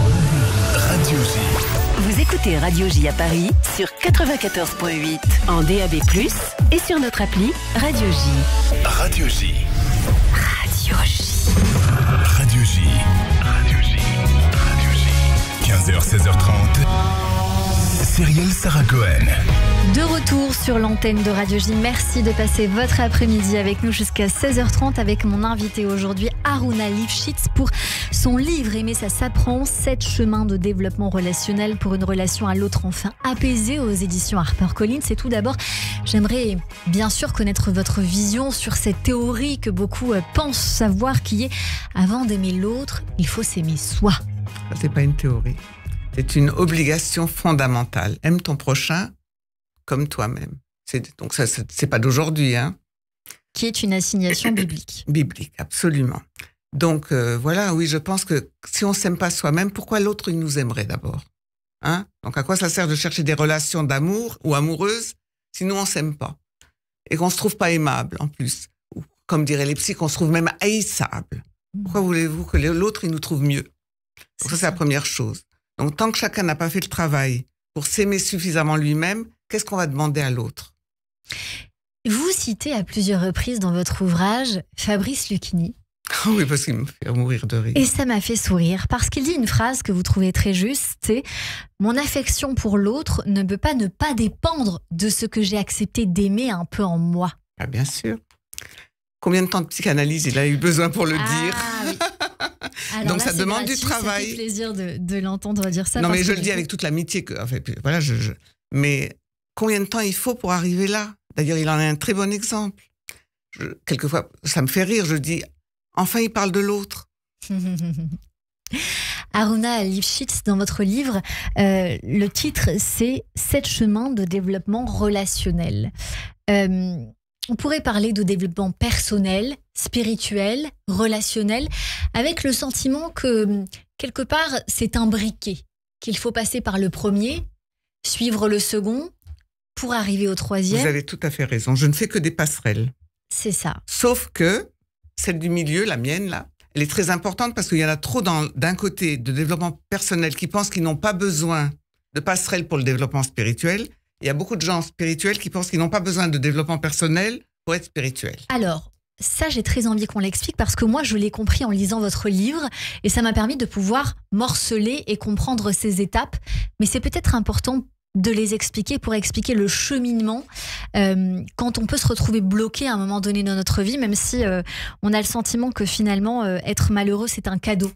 Radio J. Vous écoutez Radio J à Paris sur quatre-vingt-quatorze virgule huit en D A B plus, et sur notre appli Radio J. Radio J. Radio J. Radio J. Radio J. Radio J. quinze heures, seize heures trente. Cyrielle Sarah Cohen. De retour sur l'antenne de Radio J. Merci de passer votre après-midi avec nous jusqu'à seize heures trente avec mon invité aujourd'hui, Haruna Lifshitz, pour son livre Aimer, ça s'apprend, sept chemins de développement relationnel pour une relation à l'autre enfin apaisée aux éditions HarperCollins. Et tout d'abord, j'aimerais bien sûr connaître votre vision sur cette théorie que beaucoup pensent savoir qui est avant d'aimer l'autre, il faut s'aimer soi. C'est pas une théorie. C'est une obligation fondamentale. Aime ton prochain comme toi-même. C'est, donc ça, c'est, c'est pas d'aujourd'hui, hein. Qui est une assignation biblique. Biblique, absolument. Donc euh, voilà, oui, je pense que si on s'aime pas soi-même, pourquoi l'autre il nous aimerait d'abord, hein? Donc à quoi ça sert de chercher des relations d'amour ou amoureuses si nous on s'aime pas et qu'on se trouve pas aimable en plus, ou comme diraient les psys, qu'on se trouve même haïssable. Pourquoi voulez-vous que l'autre il nous trouve mieux? Donc ça c'est la première chose. Donc tant que chacun n'a pas fait le travail pour s'aimer suffisamment lui-même, qu'est-ce qu'on va demander à l'autre? Vous citez à plusieurs reprises dans votre ouvrage Fabrice Lucchini. Oui, parce qu'il me fait mourir de rire. Et ça m'a fait sourire parce qu'il dit une phrase que vous trouvez très juste, c'est « Mon affection pour l'autre ne peut pas ne pas dépendre de ce que j'ai accepté d'aimer un peu en moi. » Ah, bien sûr. Combien de temps de psychanalyse il a eu besoin pour le ah, dire oui. Alors Donc là, ça demande gratuit, du travail. Ça fait plaisir de, de l'entendre dire ça. Non, mais je le du dis coup... avec toute l'amitié que, en fait, voilà, je, je... mais combien de temps il faut pour arriver là? D'ailleurs, il en a un très bon exemple. Je, quelquefois, ça me fait rire. Je dis, enfin, il parle de l'autre. Haruna Lifshitz, dans votre livre, euh, le titre, c'est « Sept chemins de développement relationnel euh, ». On pourrait parler de développement personnel, spirituel, relationnel, avec le sentiment que, quelque part, c'est un briquet, qu'il faut passer par le premier, suivre le second, pour arriver au troisième. Vous avez tout à fait raison. Je ne fais que des passerelles. C'est ça. Sauf que celle du milieu, la mienne, là, elle est très importante parce qu'il y en a trop dans, d'un côté de développement personnel qui pensent qu'ils n'ont pas besoin de passerelles pour le développement spirituel. Il y a beaucoup de gens spirituels qui pensent qu'ils n'ont pas besoin de développement personnel pour être spirituels. Alors, ça, j'ai très envie qu'on l'explique parce que moi, je l'ai compris en lisant votre livre et ça m'a permis de pouvoir morceler et comprendre ces étapes. Mais c'est peut-être important de les expliquer pour expliquer le cheminement euh, quand on peut se retrouver bloqué à un moment donné dans notre vie, même si euh, on a le sentiment que finalement, euh, être malheureux, c'est un cadeau.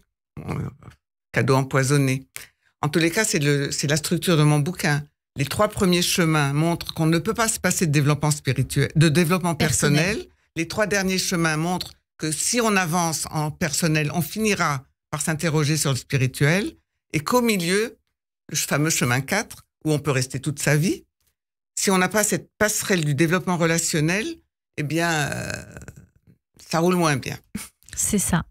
Cadeau empoisonné. En tous les cas, c'est, le, c'est la structure de mon bouquin. Les trois premiers chemins montrent qu'on ne peut pas se passer de développement spirituel, de développement personnel. personnel. Les trois derniers chemins montrent que si on avance en personnel, on finira par s'interroger sur le spirituel. Et qu'au milieu, le fameux chemin quatre, où on peut rester toute sa vie, si on n'a pas cette passerelle du développement relationnel, eh bien, euh, ça roule moins bien. C'est ça.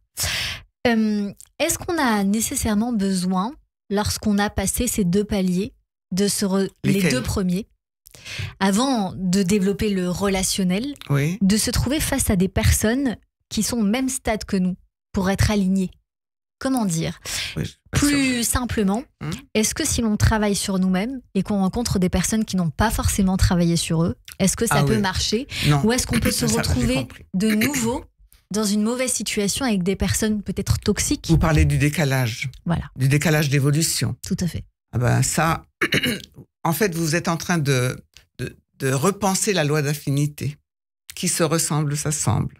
Euh, est-ce qu'on a nécessairement besoin, lorsqu'on a passé ces deux paliers, de se re... les deux premiers, avant de développer le relationnel, oui. de se trouver face à des personnes qui sont au même stade que nous, pour être alignés? Comment dire? Oui, Plus simplement, hum. est-ce que si l'on travaille sur nous-mêmes et qu'on rencontre des personnes qui n'ont pas forcément travaillé sur eux, est-ce que ça ah peut oui. marcher? Non. Ou est-ce qu'on peut se ça, retrouver de nouveau dans une mauvaise situation avec des personnes peut-être toxiques? Vous parlez du décalage. Voilà. Du décalage d'évolution. Tout à fait. Ah ben ça, en fait, vous êtes en train de, de, de repenser la loi d'affinité. Qui se ressemble, s'assemble.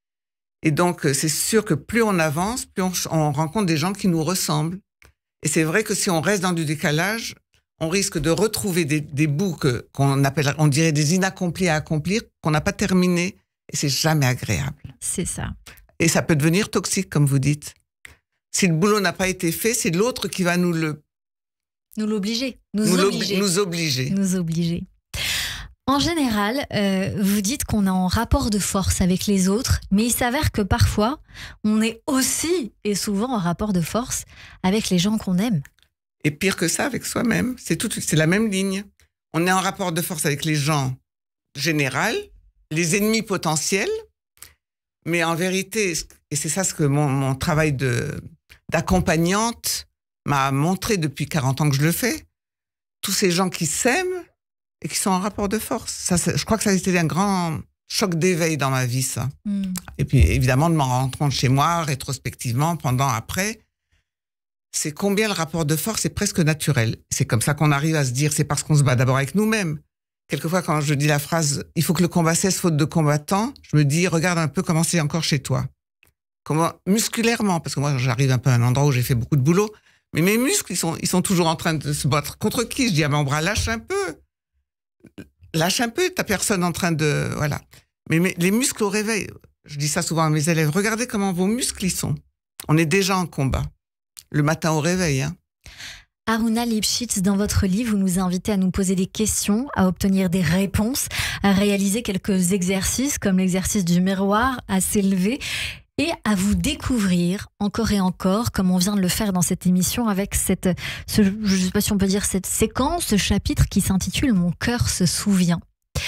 Et donc, c'est sûr que plus on avance, plus on, on rencontre des gens qui nous ressemblent. Et c'est vrai que si on reste dans du décalage, on risque de retrouver des, des bouts que, qu'on appelle, on dirait des inaccomplis à accomplir, qu'on n'a pas terminés. Et c'est jamais agréable. C'est ça. Et ça peut devenir toxique, comme vous dites. Si le boulot n'a pas été fait, c'est l'autre qui va nous le... Nous l'obliger. Nous, nous obliger. Nous obliger. Nous obliger. En général, euh, vous dites qu'on est en rapport de force avec les autres, mais il s'avère que parfois, on est aussi et souvent en rapport de force avec les gens qu'on aime. Et pire que ça, avec soi-même. C'est, tout, c'est la même ligne. On est en rapport de force avec les gens généraux, les ennemis potentiels, mais en vérité, et c'est ça ce que mon, mon travail de, d'accompagnante m'a montré depuis quarante ans que je le fais, tous ces gens qui s'aiment, et qui sont en rapport de force. Ça, je crois que ça a été un grand choc d'éveil dans ma vie, ça. Mm. Et puis, évidemment, de m'en rendre compte chez moi, rétrospectivement, pendant, après, c'est combien le rapport de force est presque naturel. C'est comme ça qu'on arrive à se dire, c'est parce qu'on se bat d'abord avec nous-mêmes. Quelquefois, quand je dis la phrase « il faut que le combat cesse faute de combattants », je me dis « regarde un peu comment c'est encore chez toi ». Comment, musculairement, parce que moi, j'arrive un peu à un endroit où j'ai fait beaucoup de boulot, mais mes muscles, ils sont, ils sont toujours en train de se battre. Contre qui? Je dis « ah, mon bras, lâche un peu ». Lâche un peu, t'as personne en train de... Voilà. Mais, mais les muscles au réveil, je dis ça souvent à mes élèves, regardez comment vos muscles ils sont. On est déjà en combat. Le matin au réveil. Hein. Haruna Lifshitz, dans votre livre, vous nous invitez à nous poser des questions, à obtenir des réponses, à réaliser quelques exercices, comme l'exercice du miroir, à s'élever, et à vous découvrir encore et encore, comme on vient de le faire dans cette émission, avec cette, ce, je ne sais pas si on peut dire cette séquence, ce chapitre qui s'intitule « Mon cœur se souvient ».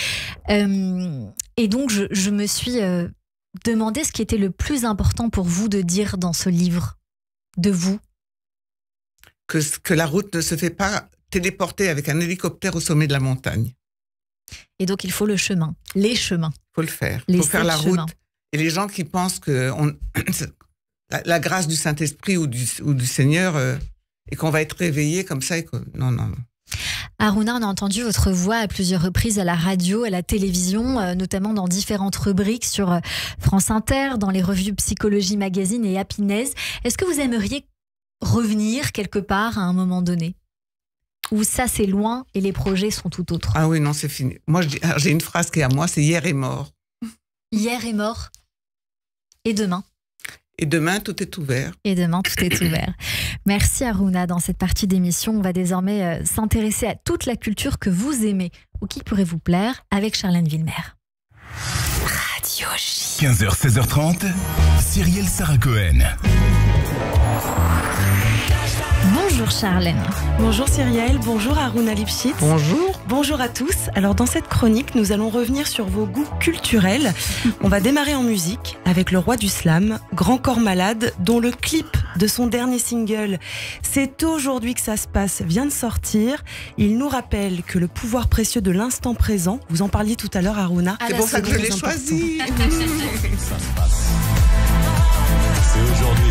Euh, et donc, je, je me suis euh, demandé ce qui était le plus important pour vous de dire dans ce livre, de vous. Que, que la route ne se fait pas téléporter avec un hélicoptère au sommet de la montagne. Et donc, il faut le chemin, les chemins. Il faut le faire. Il faut faire la route. Et les gens qui pensent que on, la, la grâce du Saint-Esprit ou du, ou du Seigneur, euh, et qu'on va être réveillé comme ça, et que, non, non, non. Aruna, on a entendu votre voix à plusieurs reprises à la radio, à la télévision, euh, notamment dans différentes rubriques sur euh, France Inter, dans les revues Psychologie Magazine et Happiness. Est-ce que vous aimeriez revenir quelque part à un moment donné ? Ou ça c'est loin et les projets sont tout autres ? Ah oui, non, c'est fini. Moi, j'ai une phrase qui est à moi, c'est « hier est mort ». Hier est mort. Et demain ? Et demain, tout est ouvert. Et demain, tout est ouvert. Merci Aruna. Dans cette partie d'émission, on va désormais euh, s'intéresser à toute la culture que vous aimez ou qui pourrait vous plaire avec Charlène Villemer. Radio J. quinze heures, seize heures trente, Cyrielle Sarah Cohen. Bonjour Charlène. Bonjour Cyrielle, bonjour Aruna Lipschitz. Bonjour. Bonjour à tous. Alors dans cette chronique, nous allons revenir sur vos goûts culturels. On va démarrer en musique avec le roi du slam, Grand Corps Malade, dont le clip de son dernier single « C'est aujourd'hui que ça se passe » vient de sortir. Il nous rappelle que le pouvoir précieux de l'instant présent, vous en parliez tout à l'heure Aruna. C'est pour ça que je l'ai choisi. Ça se passe. C'est aujourd'hui.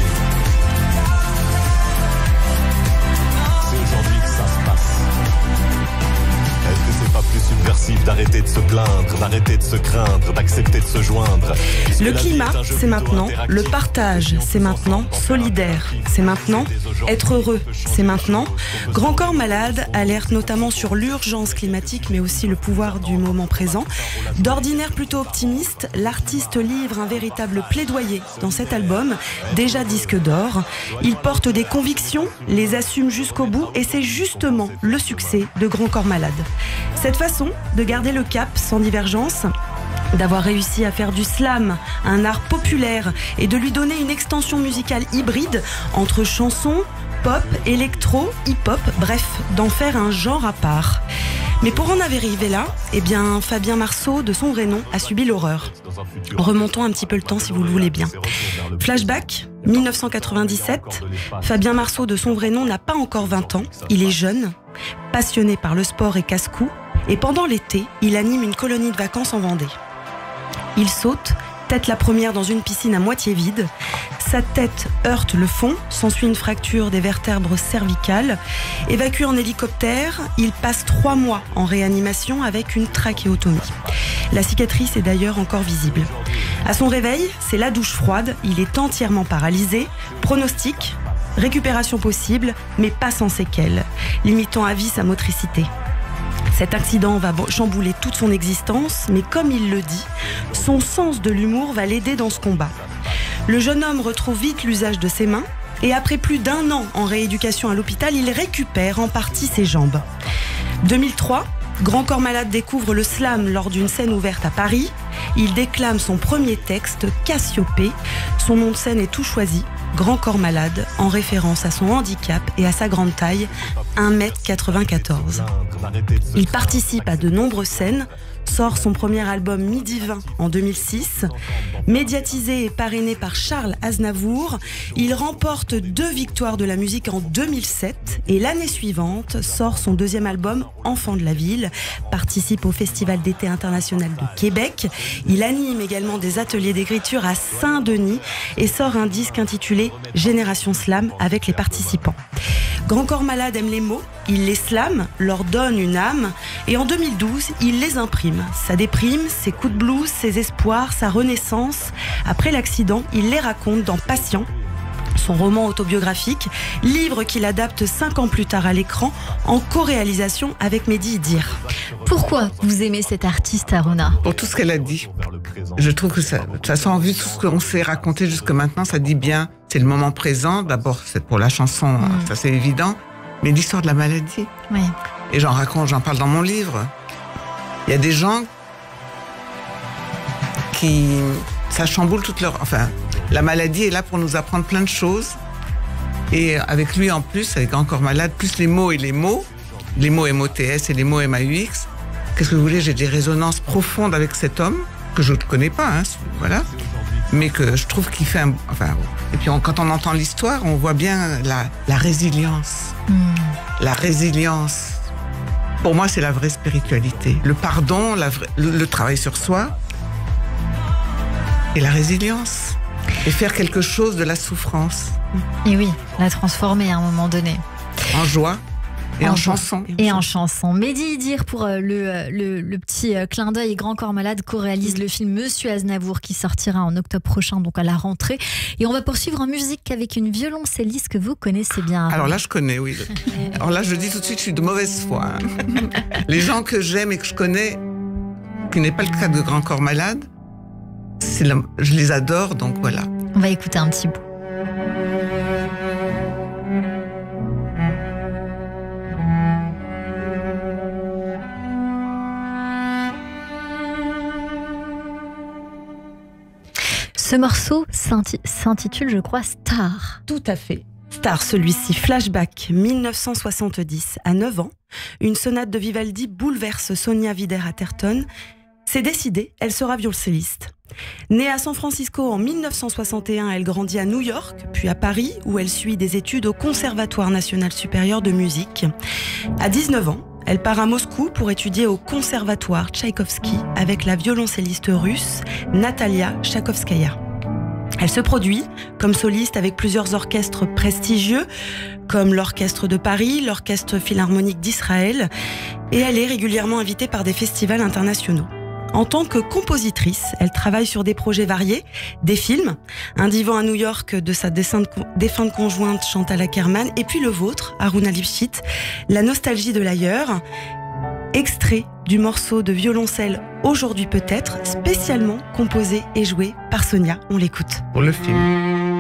Est-ce que c'est pas plus subversif d'arrêter de se plaindre, d'arrêter de se craindre, d'accepter de se joindre? Le climat, c'est maintenant. Le partage, c'est maintenant. Solidaire, c'est maintenant. Être heureux, c'est maintenant. Grand Corps Malade alerte notamment sur l'urgence climatique, mais aussi le pouvoir du moment présent. D'ordinaire plutôt optimiste, l'artiste livre un véritable plaidoyer dans cet album, déjà disque d'or. Il porte des convictions, les assume jusqu'au bout, et c'est justement le succès de Grand Corps Malade. Cette façon de garder le cap sans divergence, d'avoir réussi à faire du slam un art populaire et de lui donner une extension musicale hybride entre chansons, pop, électro, hip-hop, bref, d'en faire un genre à part. Mais pour en arriver là, eh bien, Fabien Marceau, de son vrai nom, a subi l'horreur. Remontons un petit peu le temps si vous le voulez bien. Flashback, dix-neuf cent quatre-vingt-dix-sept. Fabien Marceau, de son vrai nom, n'a pas encore vingt ans. Il est jeune, passionné par le sport et casse-cou. Et pendant l'été, il anime une colonie de vacances en Vendée. Il saute, tête la première dans une piscine à moitié vide. Sa tête heurte le fond, s'ensuit une fracture des vertèbres cervicales. Évacué en hélicoptère, il passe trois mois en réanimation avec une trachéotomie. La cicatrice est d'ailleurs encore visible. À son réveil, c'est la douche froide, il est entièrement paralysé. Pronostic, récupération possible, mais pas sans séquelles, limitant à vie sa motricité. Cet accident va chambouler toute son existence, mais comme il le dit, son sens de l'humour va l'aider dans ce combat. Le jeune homme retrouve vite l'usage de ses mains, et après plus d'un an en rééducation à l'hôpital, il récupère en partie ses jambes. deux mille trois, Grand Corps Malade découvre le slam lors d'une scène ouverte à Paris. Il déclame son premier texte, Cassiopée. Son nom de scène est tout choisi, Grand Corps Malade, en référence à son handicap et à sa grande taille, un mètre quatre-vingt-quatorze. Il participe à de nombreuses scènes, sort son premier album Midi vingt en deux mille six. Médiatisé et parrainé par Charles Aznavour, il remporte deux victoires de la musique en deux mille sept et l'année suivante sort son deuxième album Enfant de la ville, participe au Festival d'été international de Québec. Il anime également des ateliers d'écriture à Saint-Denis et sort un disque intitulé Génération Slam avec les participants. Grand Corps Malade aime les mots, il les slame, leur donne une âme et en deux mille douze, il les imprime. Sa déprime, ses coups de blues, ses espoirs, sa renaissance. Après l'accident, il les raconte dans Patient, son roman autobiographique, livre qu'il adapte cinq ans plus tard à l'écran en co-réalisation avec Mehdi Idir. Pourquoi vous aimez cet artiste, Aruna ? Pour tout ce qu'elle a dit. Je trouve que ça, de toute façon, vu tout ce qu'on s'est raconté jusque maintenant, ça dit bien, c'est le moment présent. D'abord, c'est pour la chanson, mmh. ça c'est évident, mais l'histoire de la maladie. Oui. Et j'en raconte, j'en parle dans mon livre. Il y a des gens qui, ça chamboule toute leur, enfin, la maladie est là pour nous apprendre plein de choses. Et avec lui en plus, avec Grand Corps Malade, plus les mots et les mots, les mots M O T S et les mots M A U X. Qu'est-ce que vous voulez, j'ai des résonances profondes avec cet homme que je ne connais pas, hein, voilà, mais que je trouve qu'il fait un, enfin, et puis on, quand on entend l'histoire, on voit bien la, la résilience, mmh. la résilience. Pour moi, c'est la vraie spiritualité. Le pardon, la vraie, le, le travail sur soi et la résilience. Et faire quelque chose de la souffrance. Et oui, la transformer à un moment donné. En joie et en, en chanson. Et en chanson. Mehdi Idir pour euh, le, le, le petit euh, clin d'œil Grand Corps Malade co-réalise le film Monsieur Aznavour qui sortira en octobre prochain, donc à la rentrée. Et on va poursuivre en musique avec une violoncelliste que vous connaissez bien. Alors là, je connais, oui. Alors là, je dis tout de suite, je suis de mauvaise foi. Hein. Les gens que j'aime et que je connais, qui n'est pas le cas de Grand Corps Malade, c'est la... je les adore, donc voilà. On va écouter un petit bout. Ce morceau s'intitule, je crois, Star. Tout à fait. Star, celui-ci, flashback mille neuf cent soixante-dix. À neuf ans, une sonate de Vivaldi bouleverse Sonia Wider-Atherton. C'est décidé, elle sera violoncelliste. Née à San Francisco en mille neuf cent soixante et un, elle grandit à New York, puis à Paris, où elle suit des études au Conservatoire national supérieur de musique. À dix-neuf ans, elle part à Moscou pour étudier au Conservatoire Tchaïkovski avec la violoncelliste russe Natalia Tchakovskaya. Elle se produit comme soliste avec plusieurs orchestres prestigieux, comme l'Orchestre de Paris, l'Orchestre Philharmonique d'Israël, et elle est régulièrement invitée par des festivals internationaux. En tant que compositrice, elle travaille sur des projets variés, des films, un divan à New York de sa défunte conjointe Chantal Akerman, et puis le vôtre, Haruna Lipschitz, La nostalgie de l'ailleurs, extrait du morceau de violoncelle Aujourd'hui peut-être, spécialement composé et joué par Sonia. On l'écoute. Pour le film.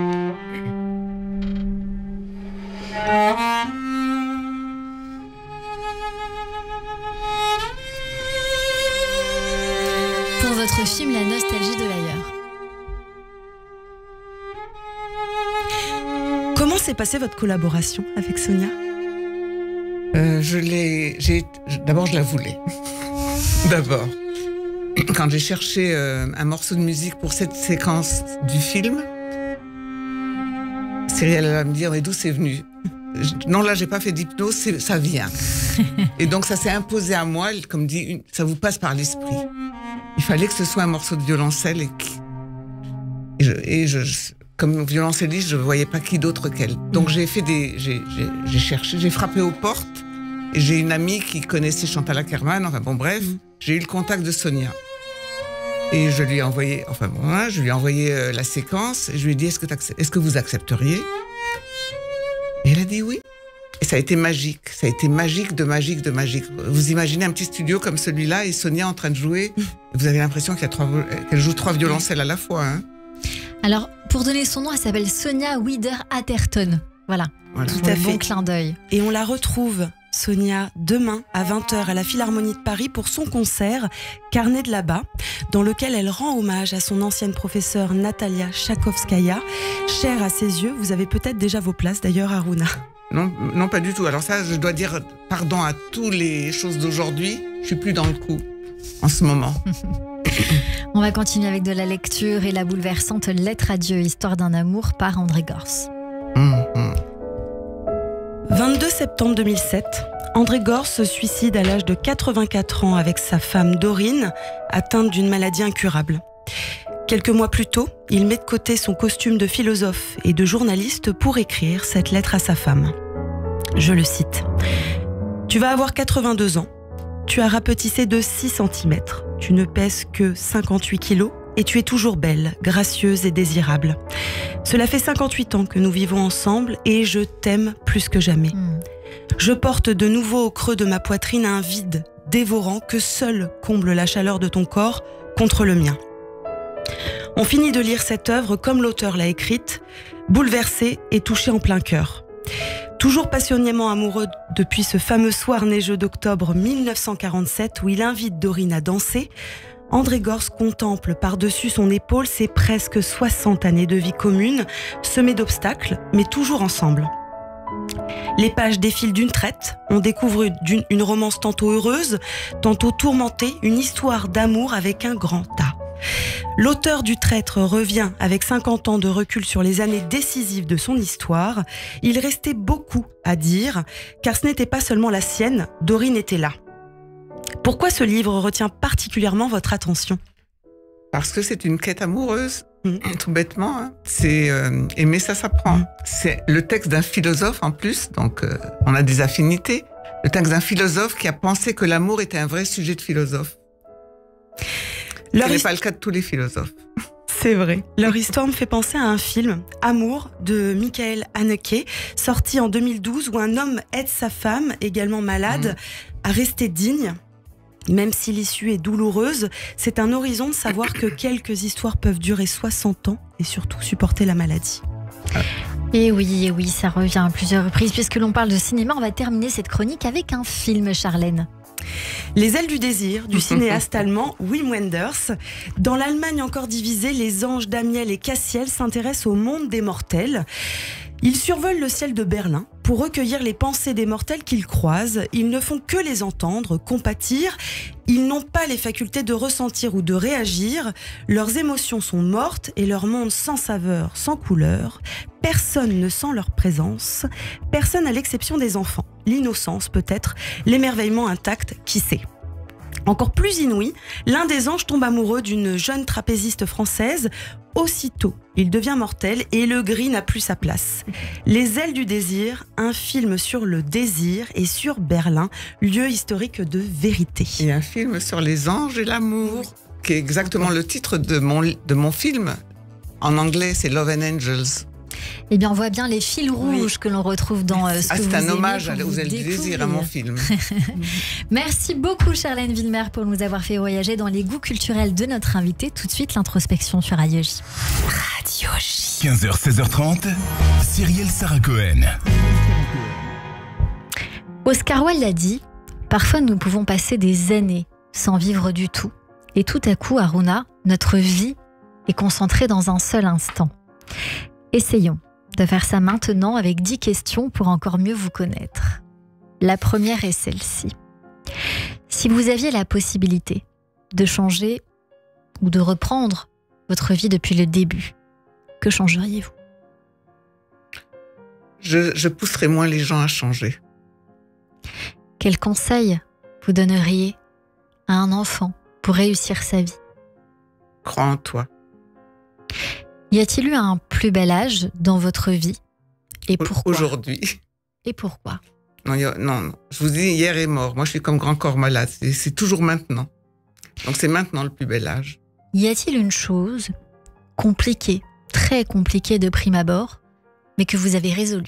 Pour votre film La nostalgie de l'ailleurs. Comment s'est passée votre collaboration avec Sonia ? euh, Je l'ai... J'ai, d'abord, je la voulais. D'abord. Quand j'ai cherché euh, un morceau de musique pour cette séquence du film, Cyrielle va me dire, mais d'où c'est venu ? Non, là, j'ai pas fait d'hypnose, c'est, ça vient. Et donc, ça s'est imposé à moi, comme dit, une, ça vous passe par l'esprit. Il fallait que ce soit un morceau de violoncelle et, qui, et, je, et je, comme violoncelliste, je ne voyais pas qui d'autre qu'elle. Donc j'ai fait des, j'ai, j'ai, j'ai cherché, j'ai frappé aux portes. Et j'ai une amie qui connaissait Chantal Akerman. Enfin bon, bref, j'ai eu le contact de Sonia. Et je lui ai envoyé, enfin bon, hein, je lui ai envoyé euh, la séquence. Et je lui ai dit, est-ce que, est-ce que vous accepteriez ? Et elle a dit oui. Et ça a été magique. Ça a été magique de magique de magique. Vous imaginez un petit studio comme celui-là et Sonia en train de jouer. Vous avez l'impression qu'il y a trois, qu'elle joue trois violoncelles à la fois. Hein. Alors, pour donner son nom, elle s'appelle Sonia Wider-Atherton. Voilà. voilà. Tout à fait. Bon clin d'œil. Et on la retrouve, Sonia, demain à vingt heures à la Philharmonie de Paris pour son concert Carnet de là-bas, dans lequel elle rend hommage à son ancienne professeure Natalia Tchakovskaya. Chère à ses yeux, vous avez peut-être déjà vos places d'ailleurs, Haruna. Non, non, pas du tout. Alors ça, je dois dire pardon à toutes les choses d'aujourd'hui. Je suis plus dans le coup en ce moment. On va continuer avec de la lecture et la bouleversante Lettre à Dieu, histoire d'un amour par André Gorz. Mmh. vingt-deux septembre deux mille sept, André Gorz se suicide à l'âge de quatre-vingt-quatre ans avec sa femme Dorine, atteinte d'une maladie incurable. Quelques mois plus tôt, il met de côté son costume de philosophe et de journaliste pour écrire cette lettre à sa femme. Je le cite. « Tu vas avoir quatre-vingt-deux ans. Tu as rapetissé de six centimètres. Tu ne pèses que cinquante-huit kilos et tu es toujours belle, gracieuse et désirable. Cela fait cinquante-huit ans que nous vivons ensemble et je t'aime plus que jamais. Mmh. Je porte de nouveau au creux de ma poitrine un vide dévorant que seul comble la chaleur de ton corps contre le mien. » On finit de lire cette œuvre comme l'auteur l'a écrite, bouleversé et touché en plein cœur. Toujours passionnément amoureux depuis ce fameux soir neigeux d'octobre mille neuf cent quarante-sept où il invite Dorine à danser, André Gorz contemple par-dessus son épaule ses presque soixante années de vie commune, semées d'obstacles, mais toujours ensemble. Les pages défilent d'une traite, on découvre d'une, une romance tantôt heureuse, tantôt tourmentée, une histoire d'amour avec un grand A. L'auteur du Traître revient avec cinquante ans de recul sur les années décisives de son histoire. Il restait beaucoup à dire, car ce n'était pas seulement la sienne, Dorine était là. Pourquoi ce livre retient particulièrement votre attention ? Parce que c'est une quête amoureuse, mmh. tout bêtement. Hein. C'est euh, aimer, ça s'apprend. Mmh. C'est le texte d'un philosophe en plus, donc euh, on a des affinités. Le texte d'un philosophe qui a pensé que l'amour était un vrai sujet de philosophe. Leur Ce n'est hist- pas le cas de tous les philosophes. C'est vrai. Leur histoire me fait penser à un film, Amour, de Michael Haneke, sorti en deux mille douze, où un homme aide sa femme, également malade, mmh. à rester digne. Même si l'issue est douloureuse, c'est un horizon de savoir que quelques histoires peuvent durer soixante ans et surtout supporter la maladie. Et oui, et oui, ça revient à plusieurs reprises. Puisque l'on parle de cinéma, on va terminer cette chronique avec un film, Charlène. Les ailes du désir, du cinéaste allemand Wim Wenders. Dans l'Allemagne encore divisée, les anges Damiel et Cassiel s'intéressent au monde des mortels. Ils survolent le ciel de Berlin pour recueillir les pensées des mortels qu'ils croisent. Ils ne font que les entendre, compatir. Ils n'ont pas les facultés de ressentir ou de réagir. Leurs émotions sont mortes et leur monde sans saveur, sans couleur. Personne ne sent leur présence. Personne à l'exception des enfants. L'innocence peut-être, l'émerveillement intact, qui sait. Encore plus inouï, l'un des anges tombe amoureux d'une jeune trapéziste française. Aussitôt, il devient mortel et le gris n'a plus sa place. Les ailes du désir, un film sur le désir et sur Berlin, lieu historique de vérité. Et un film sur les anges et l'amour, qui est exactement le titre de mon, de mon film. En anglais, c'est Love and Angels. Eh bien, on voit bien les fils rouges oui. que l'on retrouve dans euh, ce ah, que vous c'est un aimez, hommage à vous ailes du désir à mon film. Merci beaucoup, Charlène Villemer, pour nous avoir fait voyager dans les goûts culturels de notre invité. Tout de suite, l'introspection sur Radio J. Radio J. quinze heures, seize heures trente, Cyrielle Sarah Cohen. Oscar Wilde a dit « Parfois, nous pouvons passer des années sans vivre du tout. Et tout à coup, Aruna, notre vie est concentrée dans un seul instant. » Essayons de faire ça maintenant avec dix questions pour encore mieux vous connaître. La première est celle-ci. Si vous aviez la possibilité de changer ou de reprendre votre vie depuis le début, que changeriez-vous ? Je, je pousserais moins les gens à changer. Quel conseil vous donneriez à un enfant pour réussir sa vie ? Crois en toi. Y a-t-il eu un plus bel âge dans votre vie ? Et pourquoi ? Aujourd'hui. Et pourquoi ? non, a, non, non, je vous dis, hier est mort. Moi, je suis comme grand corps malade. C'est, c'est toujours maintenant. Donc, c'est maintenant le plus bel âge. Y a-t-il une chose compliquée, très compliquée de prime abord, mais que vous avez résolue ?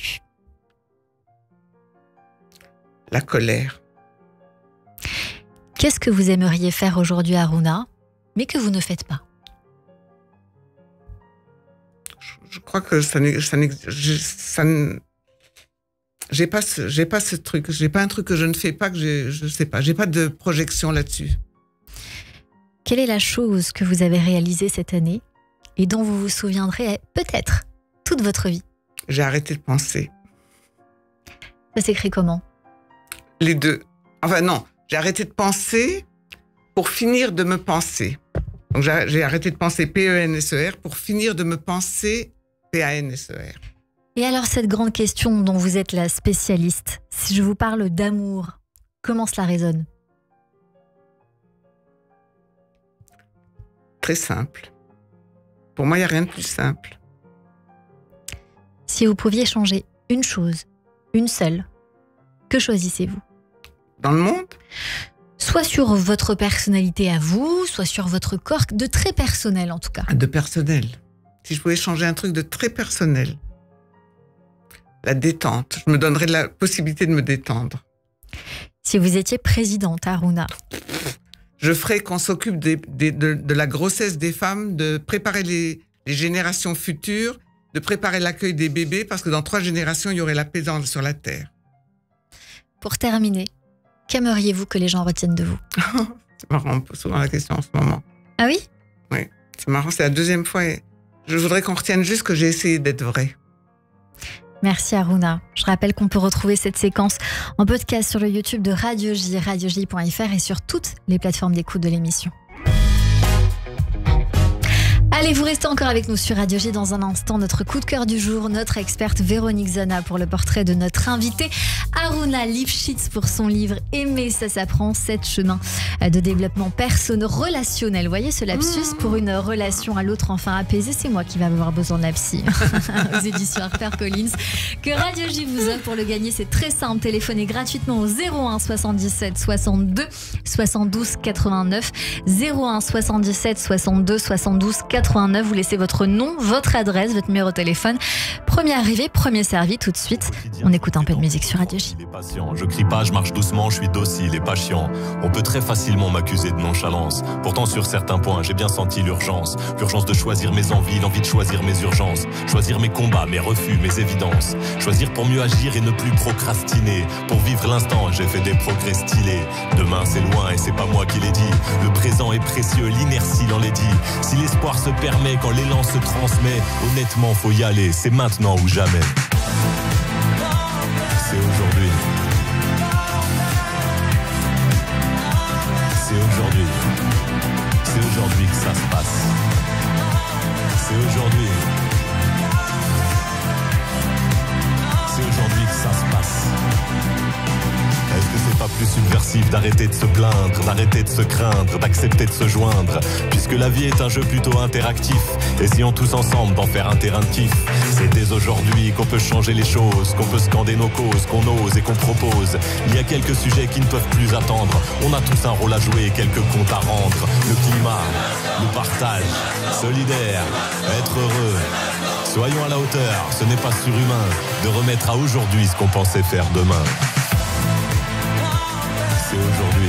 La colère. Qu'est-ce que vous aimeriez faire aujourd'hui, Aruna, mais que vous ne faites pas ? Je crois que ça n'est, ça n'est, je, ça ne, j'ai pas ce, j'ai pas ce truc, j'ai pas un truc que je ne fais pas que j'ai, je sais pas, j'ai pas de projection là-dessus. Quelle est la chose que vous avez réalisée cette année et dont vous vous souviendrez peut-être toute votre vie ? J'ai arrêté de penser. Ça s'écrit comment ? Les deux. Enfin non, j'ai arrêté de penser pour finir de me penser. Donc j'ai, j'ai arrêté de penser P E N S E R pour finir de me penser P A N S E R. Et alors cette grande question dont vous êtes la spécialiste, si je vous parle d'amour, comment cela résonne ? Très simple. Pour moi, il n'y a rien de plus simple. Si vous pouviez changer une chose, une seule, que choisissez-vous ? Dans le monde ? Soit sur votre personnalité à vous, soit sur votre corps, de très personnel en tout cas. De personnel. Si je pouvais changer un truc de très personnel. La détente. Je me donnerais la possibilité de me détendre. Si vous étiez présidente, Aruna ? Je ferais qu'on s'occupe des, des, de, de la grossesse des femmes, de préparer les, les générations futures, de préparer l'accueil des bébés, parce que dans trois générations, il y aurait la paix dans, sur la terre. Pour terminer, qu'aimeriez-vous que les gens retiennent de vous ? C'est marrant, on me pose souvent la question en ce moment. Ah oui ? Oui, c'est marrant, c'est la deuxième fois. Et je voudrais qu'on retienne juste que j'ai essayé d'être vrai. Merci Aruna. Je rappelle qu'on peut retrouver cette séquence en podcast sur le YouTube de Radio J, radio j point f r et sur toutes les plateformes d'écoute de l'émission. Allez, vous restez encore avec nous sur Radio J dans un instant. Notre coup de cœur du jour, notre experte Véronique Zana pour le portrait de notre invité Aruna Lifshitz pour son livre Aimer, ça s'apprend, sept chemins de développement personnel, relationnel. Vous voyez ce lapsus, pour une relation à l'autre enfin apaisée, c'est moi qui vais avoir besoin de la psy. Aux éditions HarperCollins. Que Radio J vous offre pour le gagner, c'est très simple. Téléphonez gratuitement au zéro un soixante-dix-sept soixante-deux soixante-douze quatre-vingt-neuf. zéro un soixante-dix-sept soixante-deux soixante-douze quatre-vingt-neuf. Vous laissez votre nom, votre adresse, votre numéro de téléphone. Premier arrivé, premier servi. Tout de suite, on écoute un peu de musique sur Radio J. Je crie pas, je marche doucement, je suis docile et patient. On peut très facilement m'accuser de nonchalance. Pourtant sur certains points, j'ai bien senti l'urgence. L'urgence de choisir mes envies, l'envie de choisir mes urgences. Choisir mes combats, mes refus, mes évidences. Choisir pour mieux agir et ne plus procrastiner. Pour vivre l'instant, j'ai fait des progrès stylés. Demain c'est loin et c'est pas moi qui l'ai dit. Le présent est précieux, l'inertie l'en l'est dit. Si l'espoir se permet, quand l'élan se transmet, honnêtement faut y aller, c'est maintenant ou jamais. C'est aujourd'hui. C'est aujourd'hui. C'est aujourd'hui que ça se passe. C'est aujourd'hui. C'est aujourd'hui que ça se passe. Est-ce que c'est pas plus subversif d'arrêter de se plaindre, d'arrêter de se craindre, d'accepter de se joindre? Puisque la vie est un jeu plutôt interactif, essayons tous ensemble d'en faire un terrain de kiff. C'est dès aujourd'hui qu'on peut changer les choses, qu'on peut scander nos causes, qu'on ose et qu'on propose. Il y a quelques sujets qui ne peuvent plus attendre. On a tous un rôle à jouer et quelques comptes à rendre. Le climat, le partage, solidaire, être heureux. Soyons à la hauteur, ce n'est pas surhumain de remettre à aujourd'hui ce qu'on pensait faire demain. C'est aujourd'hui.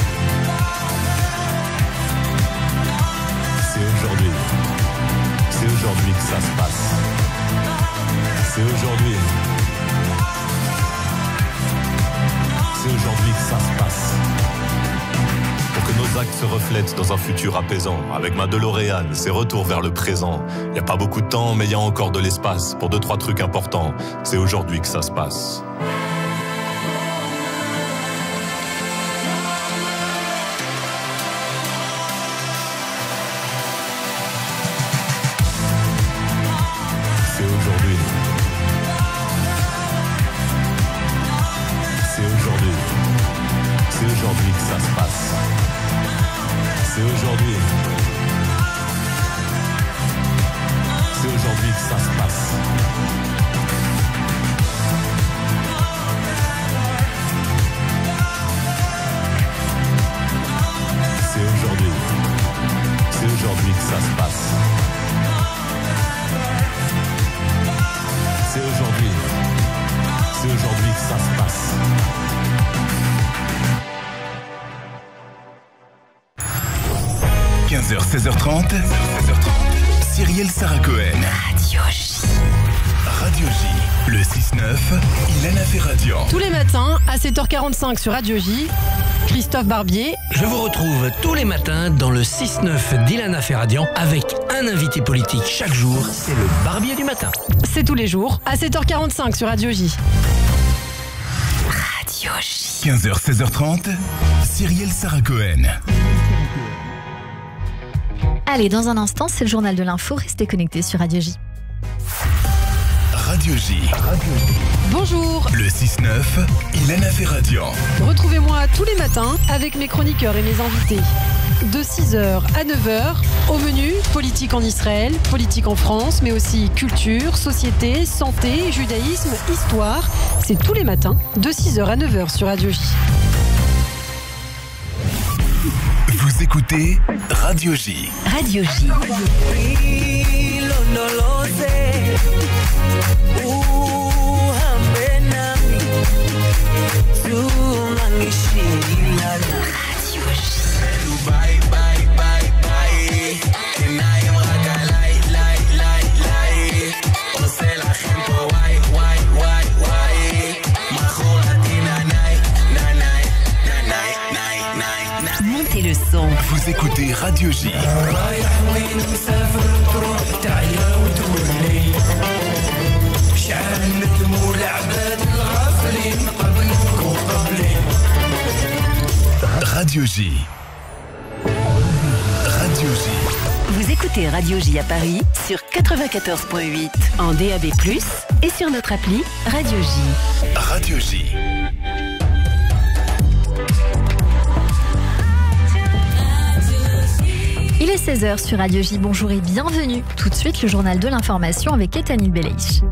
C'est aujourd'hui. C'est aujourd'hui que ça se passe. C'est aujourd'hui. C'est aujourd'hui que ça se passe. Pour que nos actes se reflètent dans un futur apaisant. Avec ma DeLorean, c'est retour vers le présent. Y a pas beaucoup de temps, mais y a encore de l'espace pour deux, trois trucs importants. C'est aujourd'hui que ça se passe. quinze heures, seize heures trente, Cyrielle Sarah Cohen. Radio J. Radio J, le six neuf, Ilana Ferradian. Tous les matins, à sept heures quarante-cinq sur Radio J, Christophe Barbier. Je vous retrouve tous les matins dans le six neuf d'Ilana Ferradian avec un invité politique chaque jour. C'est le Barbier du matin. C'est tous les jours, à sept heures quarante-cinq sur Radio J. Radio J. quinze heures, seize heures trente, Cyrielle Sarah Cohen. Allez, dans un instant, c'est le journal de l'info. Restez connectés sur Radio J. Radio J. Bonjour. Le six neuf, Ilana Ferradian. Retrouvez-moi tous les matins avec mes chroniqueurs et mes invités. De six heures à neuf heures, au menu, politique en Israël, politique en France, mais aussi culture, société, santé, judaïsme, histoire. C'est tous les matins, de six heures à neuf heures sur Radio J. Vous écoutez Radio J. Radio J. Montez le son. Vous écoutez Radio J. Radio J. Radio J. Vous écoutez Écoutez Radio J à Paris sur quatre-vingt-quatorze virgule huit en D A B plus, et sur notre appli Radio J. Radio J. Il est seize heures sur Radio J. Bonjour et bienvenue. Tout de suite, le journal de l'information avec Etanit Beleïch.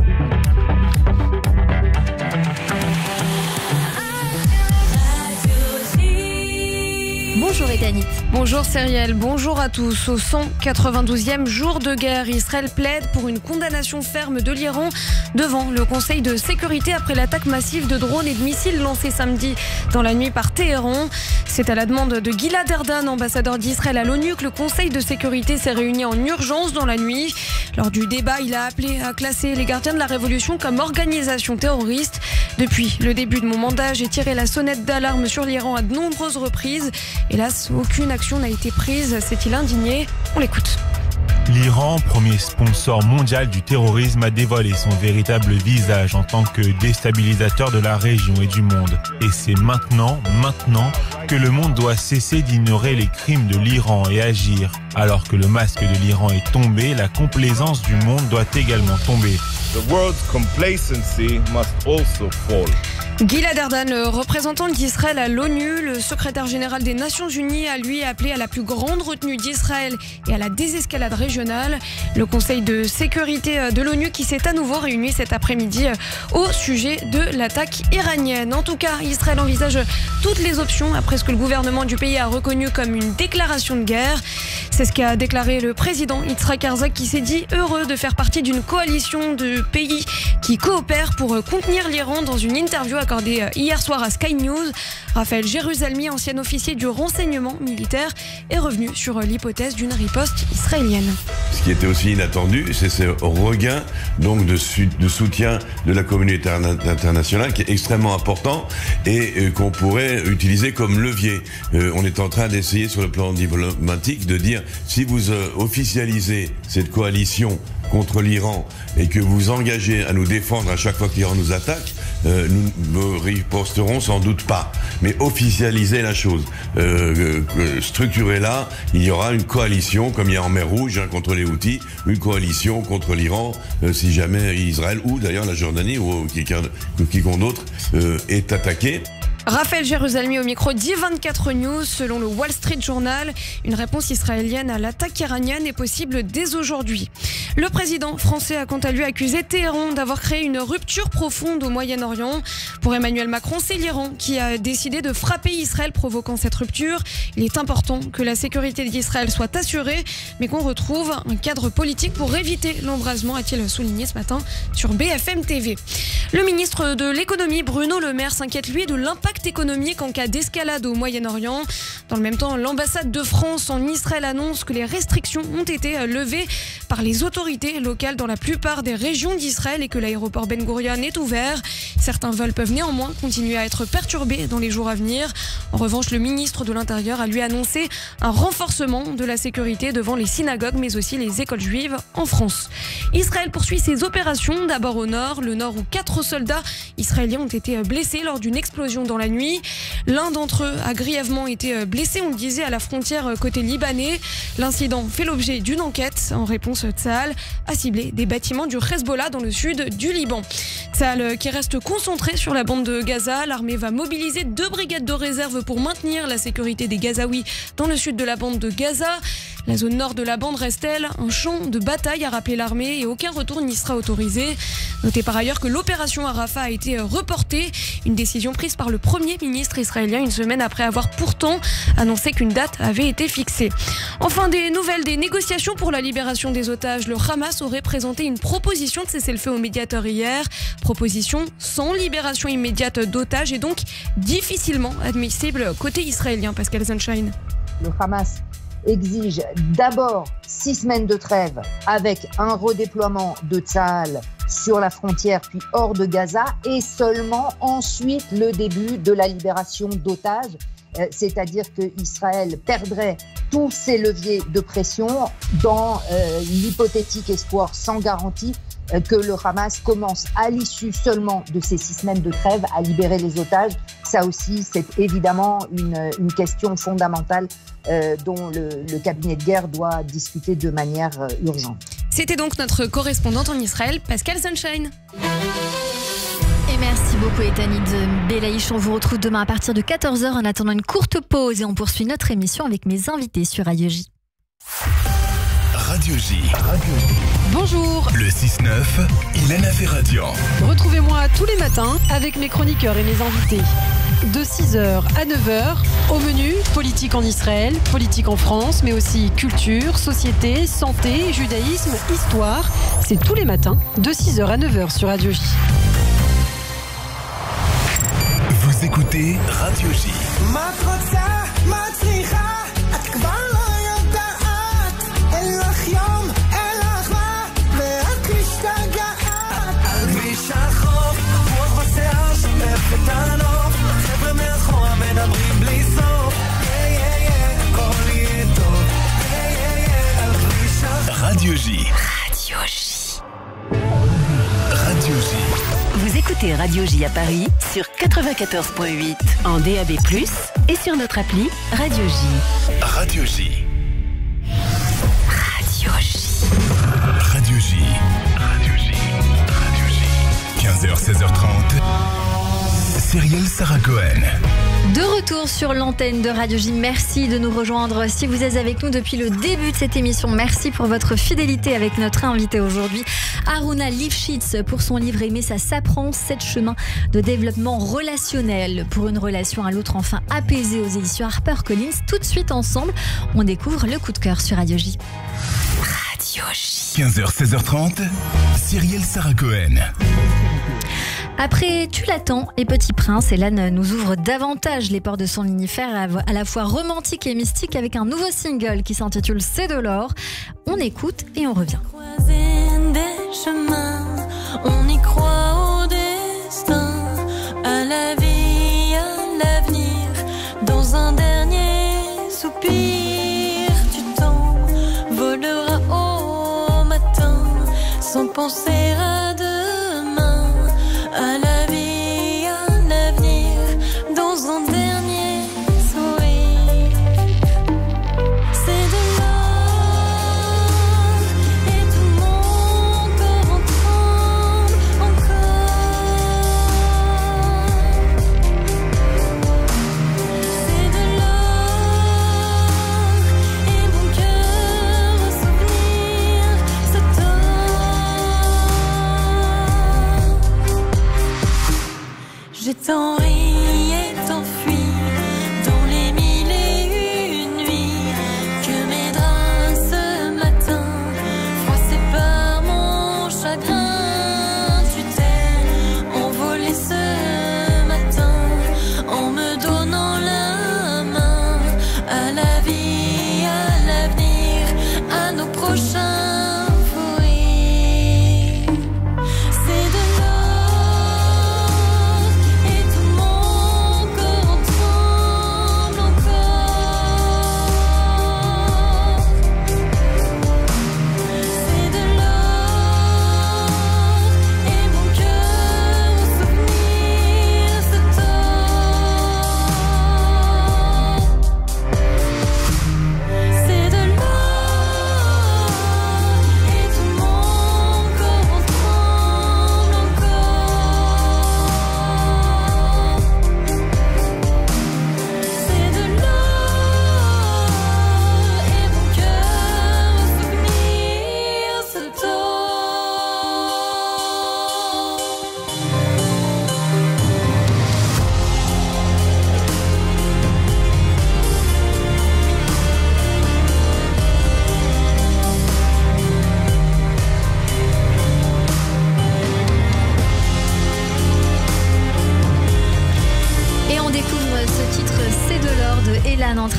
Bonjour Etanit. Bonjour Cyrielle, bonjour à tous. Au cent quatre-vingt-douzième jour de guerre, Israël plaide pour une condamnation ferme de l'Iran devant le Conseil de sécurité après l'attaque massive de drones et de missiles lancés samedi dans la nuit par Téhéran. C'est à la demande de Gilad Erdan, ambassadeur d'Israël à l'ONU, que le Conseil de sécurité s'est réuni en urgence dans la nuit. Lors du débat, il a appelé à classer les gardiens de la Révolution comme organisation terroriste. Depuis le début de mon mandat, j'ai tiré la sonnette d'alarme sur l'Iran à de nombreuses reprises. Hélas, aucune action n'a été prise, s'est-il indigné. On l'écoute. L'Iran, premier sponsor mondial du terrorisme, a dévoilé son véritable visage en tant que déstabilisateur de la région et du monde. Et c'est maintenant, maintenant, que le monde doit cesser d'ignorer les crimes de l'Iran et agir. Alors que le masque de l'Iran est tombé, la complaisance du monde doit également tomber. The world's complacency must also fall. Gilad Erdan, le représentant d'Israël à l'ONU, le secrétaire général des Nations Unies, a lui appelé à la plus grande retenue d'Israël et à la désescalade régionale. Le Conseil de sécurité de l'ONU qui s'est à nouveau réuni cet après-midi au sujet de l'attaque iranienne. En tout cas, Israël envisage toutes les options après ce que le gouvernement du pays a reconnu comme une déclaration de guerre. C'est ce qu'a déclaré le président Yitzhak Herzog, qui s'est dit heureux de faire partie d'une coalition de pays qui coopèrent pour contenir l'Iran. Dans une interview accordée hier soir à Sky News, Raphaël Jérusalemi, ancien officier du renseignement militaire, est revenu sur l'hypothèse d'une riposte israélienne. Ce qui était aussi inattendu, c'est ce regain donc de, su- de soutien de la communauté internationale qui est extrêmement important et euh, qu'on pourrait utiliser comme levier. Euh, on est en train d'essayer sur le plan diplomatique de dire si vous euh, officialisez cette coalition contre l'Iran et que vous engagez à nous défendre à chaque fois que l'Iran nous attaque, euh, nous ne riposterons sans doute pas. Mais officialiser la chose, euh, euh, structurer-la, il y aura une coalition, comme il y a en mer Rouge hein, contre les Houthis, une coalition contre l'Iran, euh, si jamais Israël ou d'ailleurs la Jordanie ou quiconque d'autre euh, est attaqué. Raphaël Jérusalemi au micro d'I vingt-quatre News. Selon le Wall Street Journal, une réponse israélienne à l'attaque iranienne est possible dès aujourd'hui. Le président français a quant à lui accusé Téhéran d'avoir créé une rupture profonde au Moyen-Orient. Pour Emmanuel Macron, c'est l'Iran qui a décidé de frapper Israël, provoquant cette rupture. Il est important que la sécurité d'Israël soit assurée, mais qu'on retrouve un cadre politique pour éviter l'embrasement, a-t-il souligné ce matin sur B F M T V. Le ministre de l'économie, Bruno Le Maire, s'inquiète lui de l'impact économique en cas d'escalade au Moyen-Orient. Dans le même temps, l'ambassade de France en Israël annonce que les restrictions ont été levées par les autorités locales dans la plupart des régions d'Israël et que l'aéroport Ben Gurion est ouvert. Certains vols peuvent néanmoins continuer à être perturbés dans les jours à venir. En revanche, le ministre de l'Intérieur a lui annoncé un renforcement de la sécurité devant les synagogues mais aussi les écoles juives en France. Israël poursuit ses opérations, d'abord au nord, le nord où quatre soldats israéliens ont été blessés lors d'une explosion dans la nuit. L'un d'entre eux a grièvement été blessé, on le disait, à la frontière côté libanais. L'incident fait l'objet d'une enquête. En réponse, Tsahal a ciblé des bâtiments du Hezbollah dans le sud du Liban. Tsahal qui reste concentré sur la bande de Gaza. L'armée va mobiliser deux brigades de réserve pour maintenir la sécurité des Gazaouis dans le sud de la bande de Gaza. La zone nord de la bande reste-t-elle un champ de bataille, a rappelé l'armée, et aucun retour n'y sera autorisé. Notez par ailleurs que l'opération à Rafah a été reportée, une décision prise par le Premier ministre israélien une semaine après avoir pourtant annoncé qu'une date avait été fixée. Enfin, des nouvelles des négociations pour la libération des otages. Le Hamas aurait présenté une proposition de cessez-le-feu au médiateur hier. Proposition sans libération immédiate d'otages et donc difficilement admissible côté israélien. Pascal Sunshine. Le Hamas exige d'abord six semaines de trêve avec un redéploiement de Tsahal sur la frontière puis hors de Gaza et seulement ensuite le début de la libération d'otages. Euh, c'est-à-dire qu'Israël perdrait tous ses leviers de pression dans euh, l'hypothétique espoir sans garantie que le Hamas commence à l'issue seulement de ces six semaines de trêve à libérer les otages. Ça aussi, c'est évidemment une, une question fondamentale euh, dont le, le cabinet de guerre doit discuter de manière euh, urgente. C'était donc notre correspondante en Israël, Pascal Sunshine. Et merci beaucoup Etani de Belaïch. On vous retrouve demain à partir de quatorze heures en attendant une courte pause et on poursuit notre émission avec mes invités sur Radio J. Radio J. Bonjour. Le six neuf, Ilana Ferradian. Retrouvez-moi tous les matins avec mes chroniqueurs et mes invités. De six heures à neuf heures, au menu, politique en Israël, politique en France, mais aussi culture, société, santé, judaïsme, histoire. C'est tous les matins, de six heures à neuf heures sur Radio J. Vous écoutez Radio J. Radio J. Radio J. Radio J. Vous écoutez Radio J à Paris sur quatre-vingt-quatorze virgule huit en D A B plus, et sur notre appli Radio J. Radio J. Radio J. Radio J. Radio J. Radio J. quinze heures, seize heures trente. Cyrielle Sarah Cohen. De retour sur l'antenne de Radio J, merci de nous rejoindre. Si vous êtes avec nous depuis le début de cette émission, merci pour votre fidélité avec notre invité aujourd'hui, Haruna Lifshitz, pour son livre Aimer, ça s'apprend, sept chemins de développement relationnel pour une relation à l'autre enfin apaisée, aux éditions HarperCollins. Tout de suite ensemble, on découvre le coup de cœur sur Radio J. Radio J. quinze heures, seize heures trente, Cyrielle Sarah Cohen. Après Tu l'attends et Petit Prince, Hélène nous ouvre davantage les portes de son univers à la fois romantique et mystique avec un nouveau single qui s'intitule C'est de l'or. On écoute et on revient. Des chemins, on y croit au destin, à la vie, à l'avenir, dans un dernier soupir, tu t'envoleras au matin, sans penser à demain, à la vie, à l'avenir, dans un dernier sourire. C'est de l'or et tout mon corps en tremble encore. C'est de l'or et mon cœur au souvenir se tord. J'ai tant ri et tant fui dans les mille et une nuits que mes draps ce matin, froissés par mon chagrin, tu t'es envolé ce matin en me donnant la main, à la vie, à l'avenir, à nos prochains fous rires. C'est de l'or et tout mon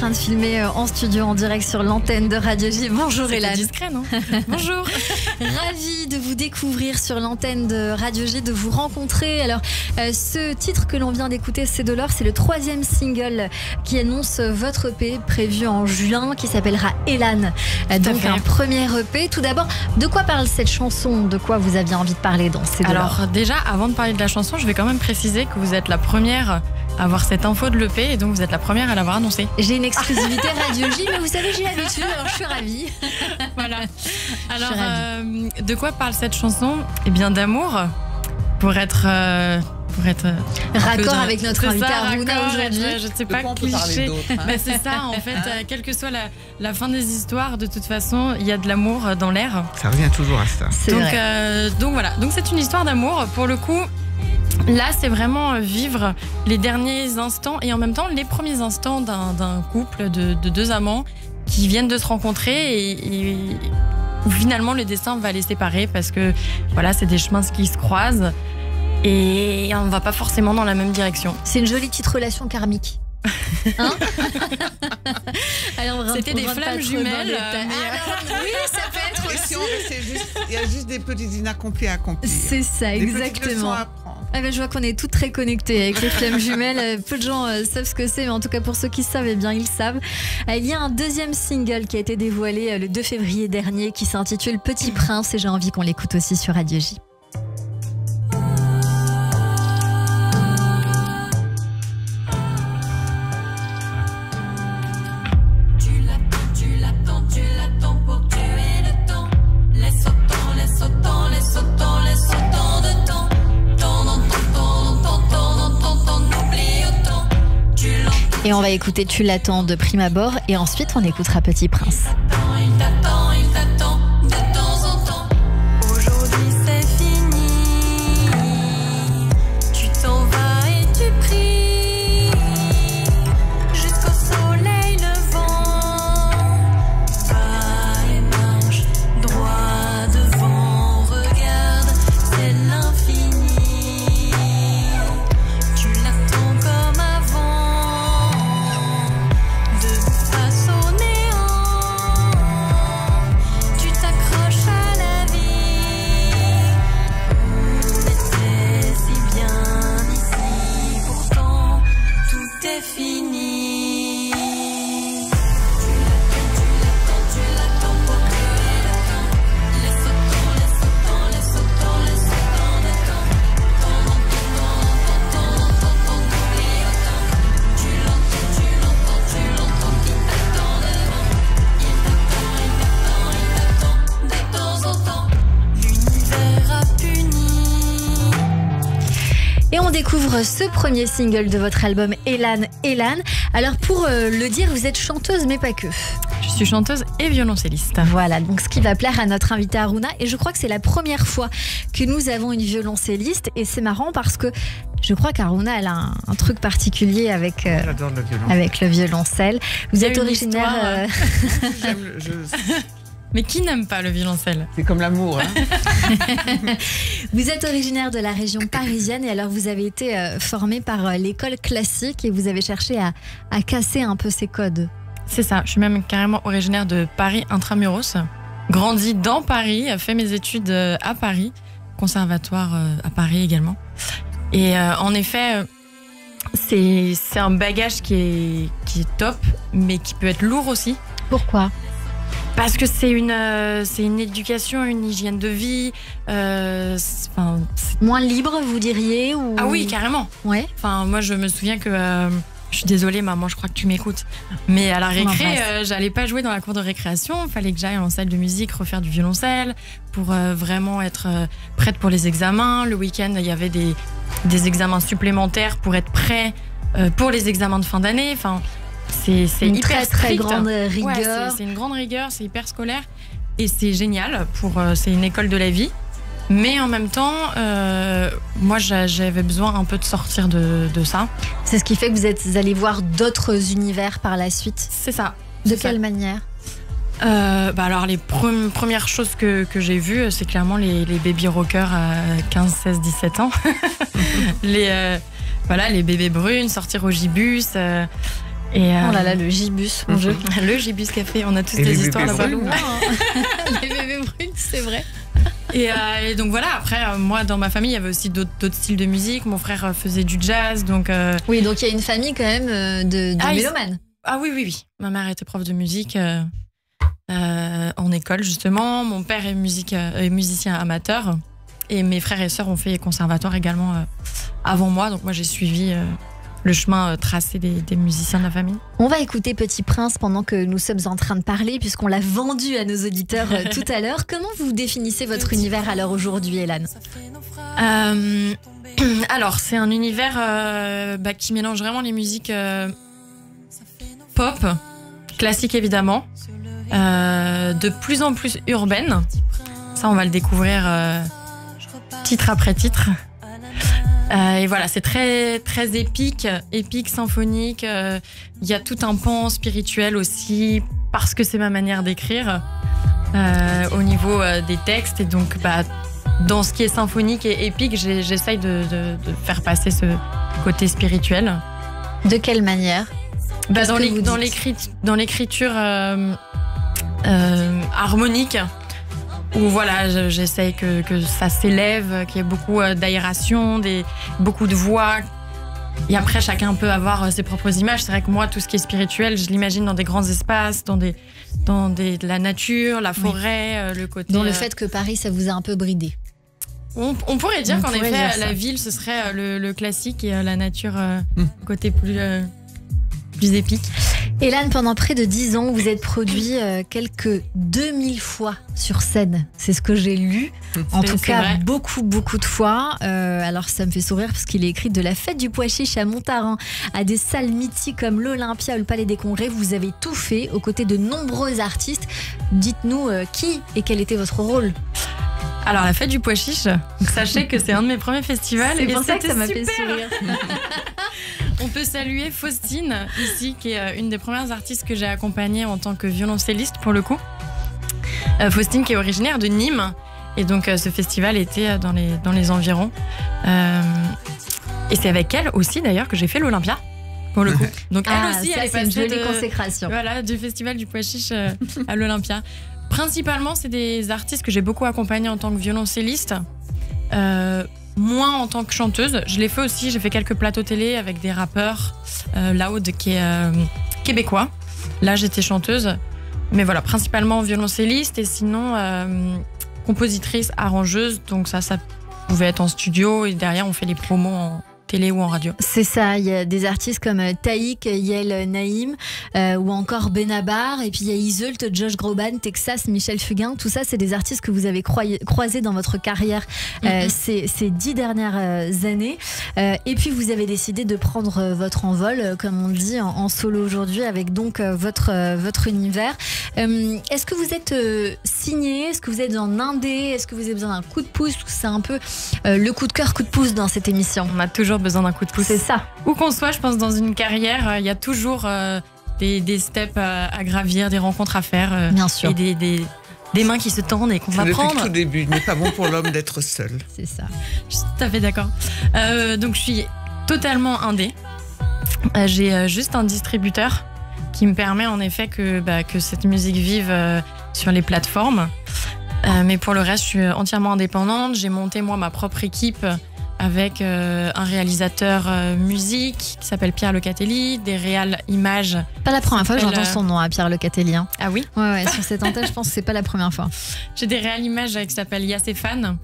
train de filmer en studio, en direct sur l'antenne de Radio J. Bonjour Hélène. C'est discret, non? Bonjour. Ravie de vous découvrir sur l'antenne de Radio J, de vous rencontrer. Alors, euh, ce titre que l'on vient d'écouter, c'est de l'or. C'est le troisième single qui annonce votre E P prévu en juin, qui s'appellera Hélène. Euh, donc un premier E P. Tout d'abord, de quoi parle cette chanson? De quoi vous aviez envie de parler dans C'est de l'or? Alors déjà, avant de parler de la chanson, je vais quand même préciser que vous êtes la première à avoir cette info de l'E P et donc vous êtes la première à l'avoir annoncé. J'ai une exclusivité Radio J, mais vous savez, j'ai l'habitude, alors je suis ravie. Voilà. Alors, euh, de quoi parle cette chanson? Eh bien, d'amour, pour être... Euh, pour être raccord de, avec notre invité Aruna aujourd'hui. Je ne sais pas, cliché. Hein. Bah, c'est ça, en fait, euh, quelle que soit la, la fin des histoires, de toute façon, il y a de l'amour dans l'air. Ça revient toujours à ça. Donc, euh, donc voilà, donc c'est une histoire d'amour. Pour le coup, là, c'est vraiment vivre les derniers instants et en même temps les premiers instants d'un, d'un couple de, de deux amants qui viennent de se rencontrer et, et où finalement le destin va les séparer parce que voilà, c'est des chemins qui se croisent. Et on ne va pas forcément dans la même direction. C'est une jolie petite relation karmique. Hein? Alors, c'était des flammes jumelles. Euh, mais... ah, oui, ça peut être aussi. Si on veut, juste, il y a juste des petits inaccomplis à accomplir. C'est ça, des exactement. À apprendre. Ah ben, je vois qu'on est toutes très connectées avec les flammes jumelles. Peu de gens euh, savent ce que c'est, mais en tout cas pour ceux qui savent, eh bien ils savent. Euh, il y a un deuxième single qui a été dévoilé euh, le deux février dernier qui s'intitule Petit Prince et j'ai envie qu'on l'écoute aussi sur Radio J. Et on va écouter Tu l'attends de prime abord et ensuite on écoutera Petit Prince. Il t'attend, il t'attend de temps en temps. Aujourd'hui c'est fini. Tu t'en vas et tu pries jusqu'au soleil levant. Va et marche droit devant. Regarde, c'est l'infini. Tu l'attends comme avant. Et on découvre ce premier single de votre album Hélène, Hélène. Alors pour euh, le dire, vous êtes chanteuse mais pas que. Je suis chanteuse et violoncelliste. Voilà, donc ce qui va plaire à notre invitée Aruna. Et je crois que c'est la première fois que nous avons une violoncelliste. Et c'est marrant parce que je crois qu'Aruna, elle a un, un truc particulier avec, euh, J'adore le violoncelle. avec le violoncelle. Vous êtes originaire... Euh... J'aime le, je... Mais qui n'aime pas le violoncelle? C'est comme l'amour. Hein. Vous êtes originaire de la région parisienne et alors vous avez été euh, formé par euh, l'école classique et vous avez cherché à, à casser un peu ces codes. C'est ça, je suis même carrément originaire de Paris intramuros. Grandi dans Paris, fait mes études à Paris, conservatoire à Paris également. Et euh, en effet, c'est, c'est un bagage qui est, qui est top, mais qui peut être lourd aussi. Pourquoi ? Parce que c'est une, euh, c'est une éducation, une hygiène de vie. Euh, c'est, c'est... Moins libre, vous diriez ou... Ah oui, carrément. Ouais. Enfin, moi, je me souviens que... Euh, je suis désolée, maman, je crois que tu m'écoutes. Mais à la récré, euh, j'allais pas jouer dans la cour de récréation. Il fallait que j'aille en salle de musique refaire du violoncelle pour euh, vraiment être euh, prête pour les examens. Le week-end, il y avait des, des examens supplémentaires pour être prêt euh, pour les examens de fin d'année. Enfin... C'est, c'est une hyper très strict. très grande rigueur. Ouais, c'est, c'est une grande rigueur, c'est hyper scolaire et c'est génial. Pour, euh, c'est une école de la vie. Mais en même temps, euh, moi j'avais besoin un peu de sortir de, de ça. C'est ce qui fait que vous êtes allé voir d'autres univers par la suite. C'est ça. De c'est quelle ça. manière euh, bah alors les pre- premières choses que, que j'ai vues, c'est clairement les, les baby rockers à quinze, seize, dix-sept ans. les, euh, voilà, les bébés brunes, sortir au gibus. Euh, Et euh, oh là là, le Gibus, mon jeu. Le Gibus Café, on a tous Et des les histoires bébés là-bas. brunes. Hein. Les bébés brunes, c'est vrai. Et, euh, et donc voilà, après, euh, moi, dans ma famille, il y avait aussi d'autres, d'autres styles de musique. Mon frère euh, faisait du jazz, donc... Euh... Oui, donc il y a une famille quand même euh, de, de ah, mélomanes. Ah oui, oui, oui. Ma mère était prof de musique euh, euh, en école, justement. Mon père est, musique, euh, est musicien amateur. Et mes frères et sœurs ont fait conservatoire également euh, avant moi. Donc moi, j'ai suivi euh, le chemin euh, tracé des, des musiciens de la famille. On va écouter Petit Prince pendant que nous sommes en train de parler, puisqu'on l'a vendu à nos auditeurs euh, tout à l'heure. Comment vous définissez votre univers alors aujourd'hui, Hélène ? euh, Alors, c'est un univers euh, bah, qui mélange vraiment les musiques euh, pop, classiques évidemment, euh, de plus en plus urbaines. Ça, on va le découvrir euh, titre après titre. Euh, et voilà, c'est très, très épique, épique, symphonique. Il euh, y a tout un pan spirituel aussi, parce que c'est ma manière d'écrire euh, au niveau euh, des textes. Et donc, bah, dans ce qui est symphonique et épique, j'ai, j'essaye de, de, de faire passer ce côté spirituel. De quelle manière ? bah, dans, les, dans, l'écrit, dans l'écriture euh, euh, harmonique, où voilà, j'essaye que, que ça s'élève, qu'il y ait beaucoup d'aération, des, beaucoup de voix. Et après, chacun peut avoir ses propres images. C'est vrai que moi, tout ce qui est spirituel, je l'imagine dans des grands espaces, dans, des, dans des, de la nature, la forêt, oui. le côté... Dans le fait que Paris, ça vous a un peu bridé. On, on pourrait dire on qu'en pourrait effet, dire la ville, ce serait le, le classique et la nature, euh, mmh. côté plus, euh, plus épique. Hélène, pendant près de dix ans, vous êtes produit euh, quelques deux mille fois sur scène. C'est ce que j'ai lu. En c'est, tout c'est cas, vrai. beaucoup, beaucoup de fois. Euh, alors, ça me fait sourire parce qu'il est écrit de la fête du pois chiche à Montarin à des salles mythiques comme l'Olympia ou le Palais des Congrès. Vous avez tout fait aux côtés de nombreux artistes. Dites-nous euh, qui et quel était votre rôle ? Alors, la fête du pois chiche, sachez que c'est un de mes premiers festivals. C'est et pour ça que ça m'a super. fait sourire. On peut saluer Faustine, ici, qui est une des premières artistes que j'ai accompagnées en tant que violoncelliste, pour le coup. Euh, Faustine, qui est originaire de Nîmes. Et donc, euh, ce festival était dans les, dans les environs. Euh, et c'est avec elle aussi, d'ailleurs, que j'ai fait l'Olympia, pour le coup. Donc, ah, elle aussi, ça, elle est c'est une passée jolie de, consécration. Voilà, du festival du pois chiche euh, à l'Olympia. Principalement, c'est des artistes que j'ai beaucoup accompagnés en tant que violoncelliste. Euh, moins en tant que chanteuse. Je l'ai fait aussi, j'ai fait quelques plateaux télé avec des rappeurs. Euh, Loud, qui est euh, québécois. Là, j'étais chanteuse. Mais voilà, principalement violoncelliste et sinon euh, compositrice, arrangeuse. Donc ça, ça pouvait être en studio et derrière, on fait les promos en télé ou en radio. C'est ça, il y a des artistes comme Taïk, Yael Naïm euh, ou encore Benabar, et puis il y a Iseult, Josh Groban, Texas, Michel Fugain. Tout ça, c'est des artistes que vous avez croisés, croisés dans votre carrière euh, mm-hmm. ces, ces dix dernières années. Euh, et puis vous avez décidé de prendre votre envol, comme on dit, en, en solo aujourd'hui, avec donc votre, votre univers. Euh, est-ce que vous êtes euh, signé ? Est-ce que vous êtes en indé ? Est-ce que vous avez besoin d'un coup de pouce ? C'est un peu euh, le coup de cœur, coup de pouce dans cette émission. On a toujours besoin d'un coup de pouce. C'est ça. Où qu'on soit, je pense, dans une carrière, il y a toujours euh, des, des steps à, à gravir, des rencontres à faire. Euh, Bien sûr. Et des, des, des mains qui se tendent et qu'on c'est va depuis prendre. Depuis le tout début, il n'est pas bon pour l'homme d'être seul. C'est ça. Je suis tout à fait d'accord. Euh, donc, je suis totalement indé. Euh, j'ai euh, juste un distributeur qui me permet en effet que, bah, que cette musique vive euh, sur les plateformes. Euh, mais pour le reste, je suis entièrement indépendante. J'ai monté, moi, ma propre équipe avec euh, un réalisateur euh, musique qui s'appelle Pierre Locatelli, des réals images. Pas la première fois que j'entends euh... son nom, à Pierre Locatelli. Hein. Ah oui ? Ouais, ouais, sur cette antenne, je pense que c'est pas la première fois. J'ai des réals images qui s'appellent Yassefan.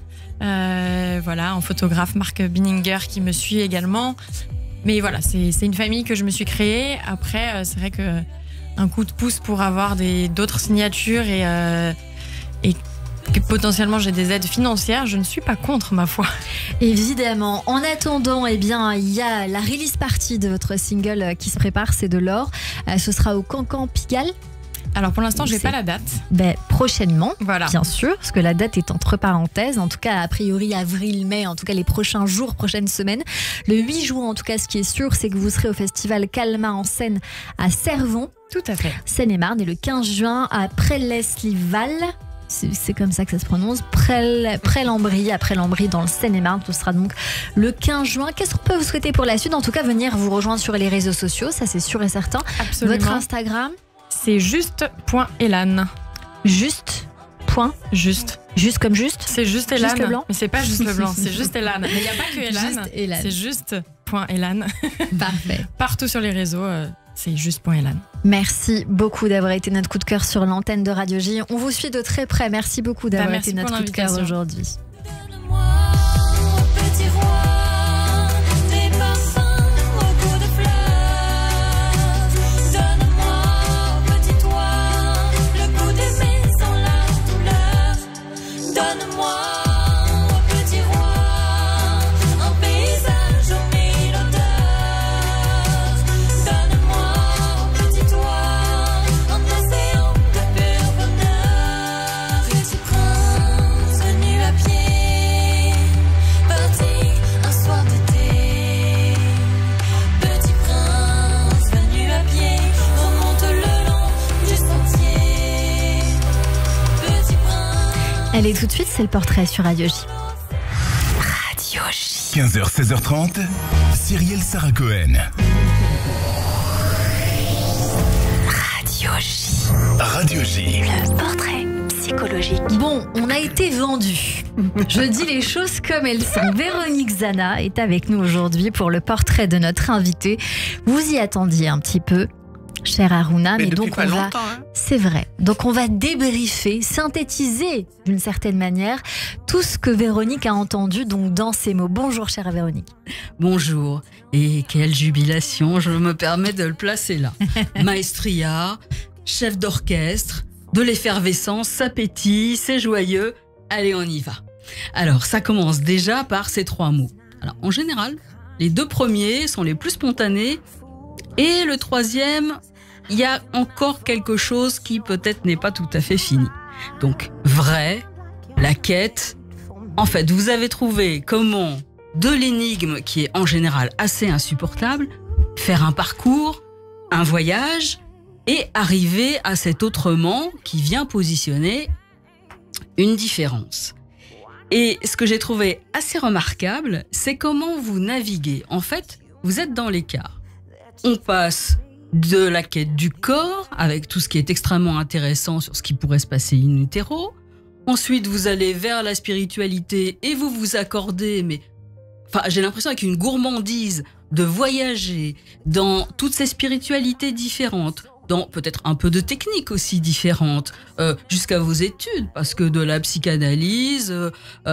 Euh, voilà, un photographe, Marc Bininger, qui me suit également. Mais voilà, c'est, c'est une famille que je me suis créée. Après, euh, c'est vrai que un coup de pouce pour avoir des, d'autres signatures et, euh, et que potentiellement j'ai des aides financières, je ne suis pas contre, ma foi. Évidemment. En attendant, eh bien, il y a la release party de votre single qui se prépare, c'est de l'or. Euh, ce sera au Cancan Pigalle. Alors pour l'instant, je n'ai pas la date. Ben, prochainement, voilà. Bien sûr, parce que la date est entre parenthèses. En tout cas, a priori, avril-mai, en tout cas les prochains jours, prochaines semaines. Le huit juin, en tout cas, ce qui est sûr, c'est que vous serez au festival Calma en scène à Cervon. Tout à fait. Seine-et-Marne. Et le quinze juin à Prélès-Lival. c'est, c'est comme ça que ça se prononce, près, près Lambry, après Lambry dans le Seine-et-Marne. Ce sera donc le quinze juin. Qu'est-ce qu'on peut vous souhaiter pour la suite? En tout cas, venir vous rejoindre sur les réseaux sociaux, ça c'est sûr et certain. Absolument. Votre Instagram, c'est juste.elan. Juste. Point. Juste. Juste comme juste. C'est juste Elan. Juste le blanc. Mais c'est pas juste le blanc, c'est juste Elan. Mais il n'y a pas que Elan. Juste Elan. C'est juste.elan. Parfait. Partout sur les réseaux, euh, c'est juste.elan. Merci beaucoup d'avoir été notre coup de cœur sur l'antenne de Radio J. On vous suit de très près. Merci beaucoup d'avoir bah, merci été notre coup de cœur aujourd'hui. Allez, tout de suite, c'est le portrait sur Radio J. Radio J. quinze heures, seize heures trente, Cyrielle Sarah Cohen. Radio J. Radio J. Le portrait psychologique. Bon, on a été vendus. Je dis les choses comme elles sont. Véronique Zana est avec nous aujourd'hui pour le portrait de notre invitée. Vous y attendiez un petit peu, cher Aruna, mais, mais donc on va, hein. c'est vrai. Donc on va débriefer, synthétiser d'une certaine manière tout ce que Véronique a entendu donc dans ces mots. Bonjour, chère Véronique. Bonjour. Et quelle jubilation, je me permets de le placer là. Maestria, chef d'orchestre, de l'effervescence, ça pétille, c'est joyeux. Allez, on y va. Alors, ça commence déjà par ces trois mots. Alors, en général, les deux premiers sont les plus spontanés et le troisième, il y a encore quelque chose qui peut-être n'est pas tout à fait fini. Donc, vrai, la quête. En fait, vous avez trouvé comment, de l'énigme qui est en général assez insupportable, faire un parcours, un voyage et arriver à cet autrement qui vient positionner une différence. Et ce que j'ai trouvé assez remarquable, c'est comment vous naviguez. En fait, vous êtes dans l'écart. On passe de la quête du corps, avec tout ce qui est extrêmement intéressant sur ce qui pourrait se passer in utero. Ensuite, vous allez vers la spiritualité et vous vous accordez, mais enfin, j'ai l'impression avec une gourmandise de voyager dans toutes ces spiritualités différentes, dans peut-être un peu de techniques aussi différentes, euh, jusqu'à vos études, parce que de la psychanalyse euh,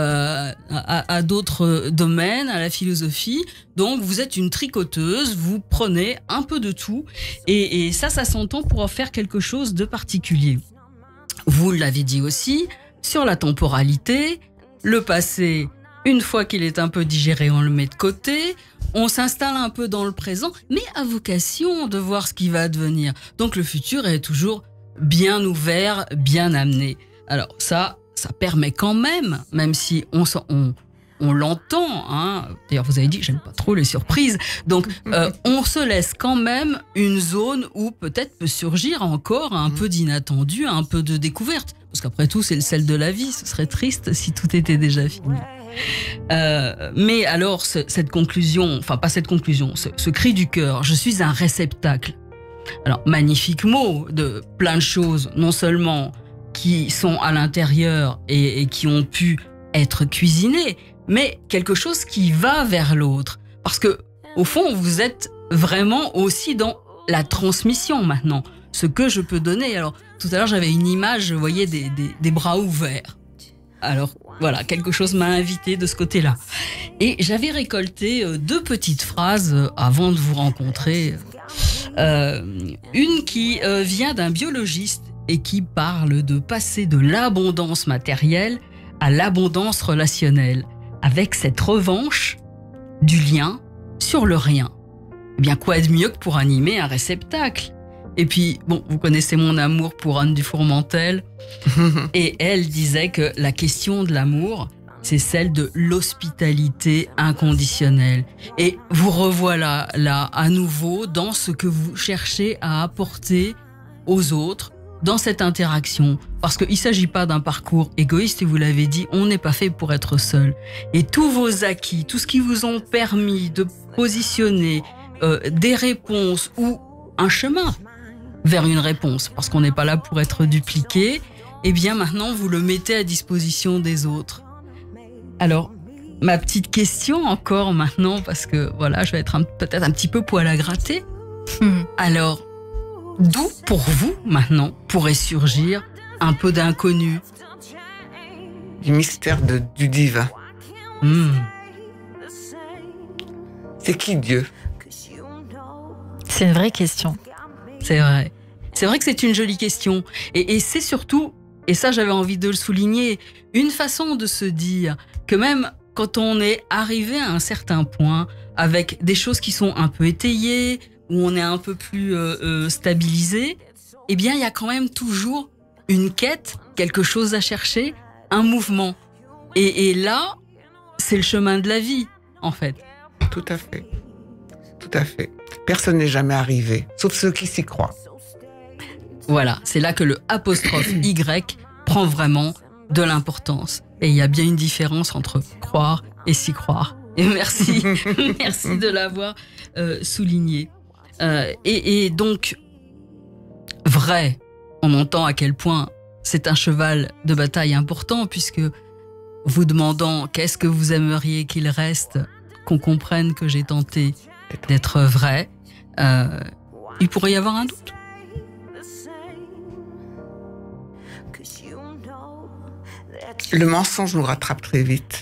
à, à d'autres domaines, à la philosophie. Donc vous êtes une tricoteuse, vous prenez un peu de tout, et, et ça, ça s'entend pour en faire quelque chose de particulier. Vous l'avez dit aussi, sur la temporalité, le passé, une fois qu'il est un peu digéré, on le met de côté. On s'installe un peu dans le présent, mais à vocation de voir ce qui va advenir. Donc le futur est toujours bien ouvert, bien amené. Alors ça, ça permet quand même, même si on, on, on l'entend, hein. D'ailleurs vous avez dit que j'aime pas trop les surprises, donc euh, on se laisse quand même une zone où peut-être peut surgir encore un peu d'inattendu, un peu de découverte. Parce qu'après tout, c'est le sel de la vie, ce serait triste si tout était déjà fini. Euh, mais alors, ce, cette conclusion, enfin pas cette conclusion, ce, ce cri du cœur, je suis un réceptacle. Alors, magnifique mot de plein de choses, non seulement qui sont à l'intérieur et, et qui ont pu être cuisinées, mais quelque chose qui va vers l'autre. Parce que, au fond, vous êtes vraiment aussi dans la transmission maintenant. Ce que je peux donner. Alors, tout à l'heure, j'avais une image, je voyais des, des, des bras ouverts. Alors, voilà, quelque chose m'a invité de ce côté-là. Et j'avais récolté deux petites phrases avant de vous rencontrer. Euh, une qui euh, vient d'un biologiste et qui parle de passer de l'abondance matérielle à l'abondance relationnelle, avec cette revanche du lien sur le rien. Eh bien, quoi de mieux que pour animer un réceptacle ? Et puis, bon, vous connaissez mon amour pour Anne Dufourmentel. Et elle disait que la question de l'amour, c'est celle de l'hospitalité inconditionnelle. Et vous revoilà là, à nouveau, dans ce que vous cherchez à apporter aux autres, dans cette interaction, parce qu'il ne s'agit pas d'un parcours égoïste, et vous l'avez dit, on n'est pas fait pour être seul. Et tous vos acquis, tout ce qui vous ont permis de positionner euh, des réponses ou un chemin vers une réponse, parce qu'on n'est pas là pour être dupliqué, eh bien maintenant vous le mettez à disposition des autres. Alors, ma petite question encore maintenant, parce que voilà, je vais être un, peut-être un petit peu poil à gratter. Mmh. Alors, d'où pour vous maintenant pourrait surgir un peu d'inconnu? Du mystère de, du divin. Mmh. C'est qui Dieu? C'est une vraie question. C'est vrai. C'est vrai que c'est une jolie question. Et, et c'est surtout, et ça j'avais envie de le souligner, une façon de se dire que même quand on est arrivé à un certain point, avec des choses qui sont un peu étayées, où on est un peu plus euh, euh, stabilisé, eh bien il y a quand même toujours une quête, quelque chose à chercher, un mouvement. Et, et là, c'est le chemin de la vie, en fait. Tout à fait. Tout à fait. Personne n'est jamais arrivé, sauf ceux qui s'y croient. Voilà, c'est là que le apostrophe Y prend vraiment de l'importance. Et il y a bien une différence entre croire et s'y croire. Et merci, merci de l'avoir euh, souligné. Euh, et, et donc, vrai, on entend à quel point c'est un cheval de bataille important, puisque vous demandant qu'est-ce que vous aimeriez qu'il reste, qu'on comprenne que j'ai tenté d'être vrai, euh, il pourrait y avoir un doute. Le mensonge nous rattrape très vite.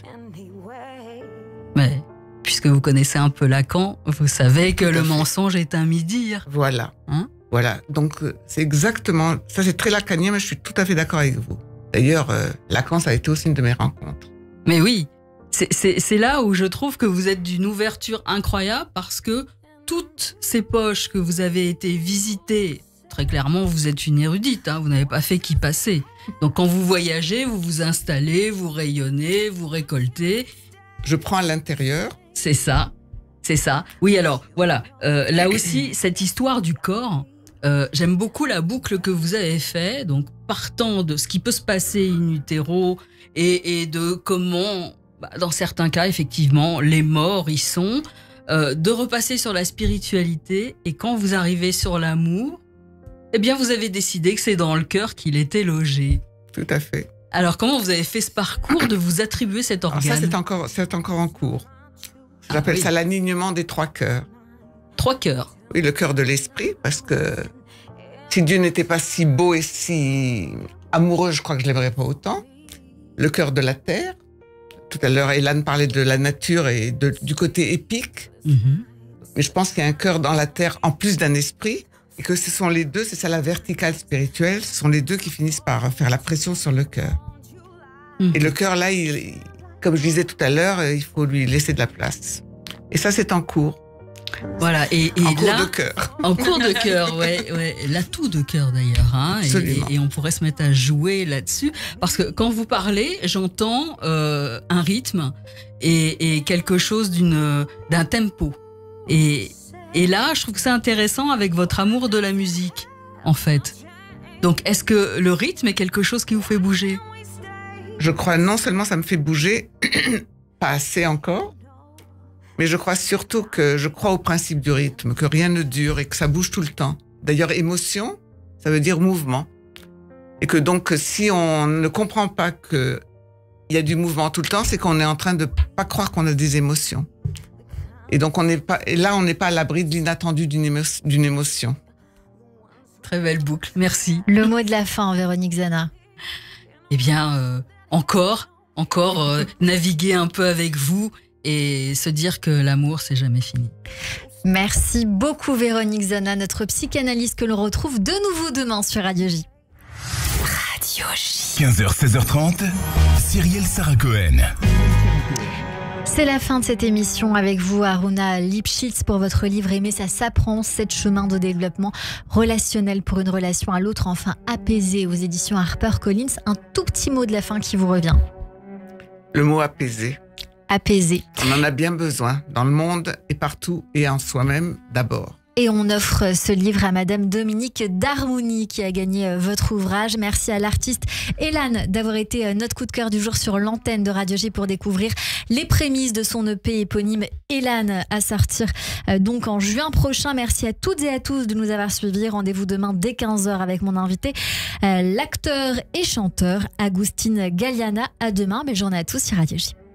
Mais puisque vous connaissez un peu Lacan, vous savez que le mensonge est un mi-dire. Voilà. Hein? Voilà. Donc, c'est exactement... Ça, c'est très lacanien, mais je suis tout à fait d'accord avec vous. D'ailleurs, euh, Lacan, ça a été aussi une de mes rencontres. Mais oui, c'est, c'est, c'est là où je trouve que vous êtes d'une ouverture incroyable, parce que toutes ces poches que vous avez été visitées, très clairement, vous êtes une érudite, hein, vous n'avez pas fait qu'y passer. Donc, quand vous voyagez, vous vous installez, vous rayonnez, vous récoltez. Je prends à l'intérieur. C'est ça, c'est ça. Oui, alors, voilà, euh, là aussi, cette histoire du corps, euh, j'aime beaucoup la boucle que vous avez faite, donc partant de ce qui peut se passer in utero et, et de comment, bah, dans certains cas, effectivement, les morts y sont, euh, de repasser sur la spiritualité, et quand vous arrivez sur l'amour, eh bien, vous avez décidé que c'est dans le cœur qu'il était logé. Tout à fait. Alors, comment vous avez fait ce parcours de vous attribuer cet organe? Alors ça, c'est encore, c'est encore en cours. J'appelle ah, oui. ça l'alignement des trois cœurs. Trois cœurs? Oui, le cœur de l'esprit, parce que si Dieu n'était pas si beau et si amoureux, je crois que je l'aimerais pas autant. Le cœur de la terre. Tout à l'heure, Hélène parlait de la nature et de, du côté épique. Mm-hmm. Mais je pense qu'il y a un cœur dans la terre en plus d'un esprit. Et que ce sont les deux, c'est ça la verticale spirituelle, ce sont les deux qui finissent par faire la pression sur le cœur. Mmh. Et le cœur, là, il, comme je disais tout à l'heure, il faut lui laisser de la place. Et ça, c'est en cours. Voilà, et, et en là, cours de cœur. En cours de cœur, ouais, ouais, l'atout de cœur d'ailleurs, hein, Absolument. Et, et on pourrait se mettre à jouer là-dessus, parce que quand vous parlez, j'entends euh, un rythme et, et quelque chose d'une, d'un tempo. Et Et là, je trouve que c'est intéressant avec votre amour de la musique, en fait. Donc, est-ce que le rythme est quelque chose qui vous fait bouger? Je crois non seulement ça me fait bouger, pas assez encore, mais je crois surtout que je crois au principe du rythme, que rien ne dure et que ça bouge tout le temps. D'ailleurs, émotion, ça veut dire mouvement. Et que donc, si on ne comprend pas qu'il y a du mouvement tout le temps, c'est qu'on est en train de pas croire qu'on a des émotions. Et donc, on n'est pas, et là, on n'est pas à l'abri de l'inattendu d'une, émo- d'une émotion. Très belle boucle, merci. Le mot de la fin, Véronique Zana. Eh bien, euh, encore, encore euh, naviguer un peu avec vous et se dire que l'amour, c'est jamais fini. Merci beaucoup, Véronique Zana, notre psychanalyste que l'on retrouve de nouveau demain sur Radio J. Radio J. quinze heures, seize heures trente, Cyrielle Sarah Cohen. C'est la fin de cette émission avec vous, Aruna Lipschitz, pour votre livre « Aimer, ça s'apprend, sept chemins de développement relationnel pour une relation à l'autre, enfin apaisée » aux éditions HarperCollins. Un tout petit mot de la fin qui vous revient. Le mot apaisé. Apaisé. On en a bien besoin, dans le monde et partout, et en soi-même d'abord. Et on offre ce livre à Madame Dominique Darmouni qui a gagné votre ouvrage. Merci à l'artiste Elan d'avoir été notre coup de cœur du jour sur l'antenne de Radio J pour découvrir les prémices de son E P éponyme Elan à sortir donc en juin prochain. Merci à toutes et à tous de nous avoir suivis. Rendez-vous demain dès quinze heures avec mon invité, l'acteur et chanteur Agustin Galliana. À demain, belle journée à tous sur Radio J.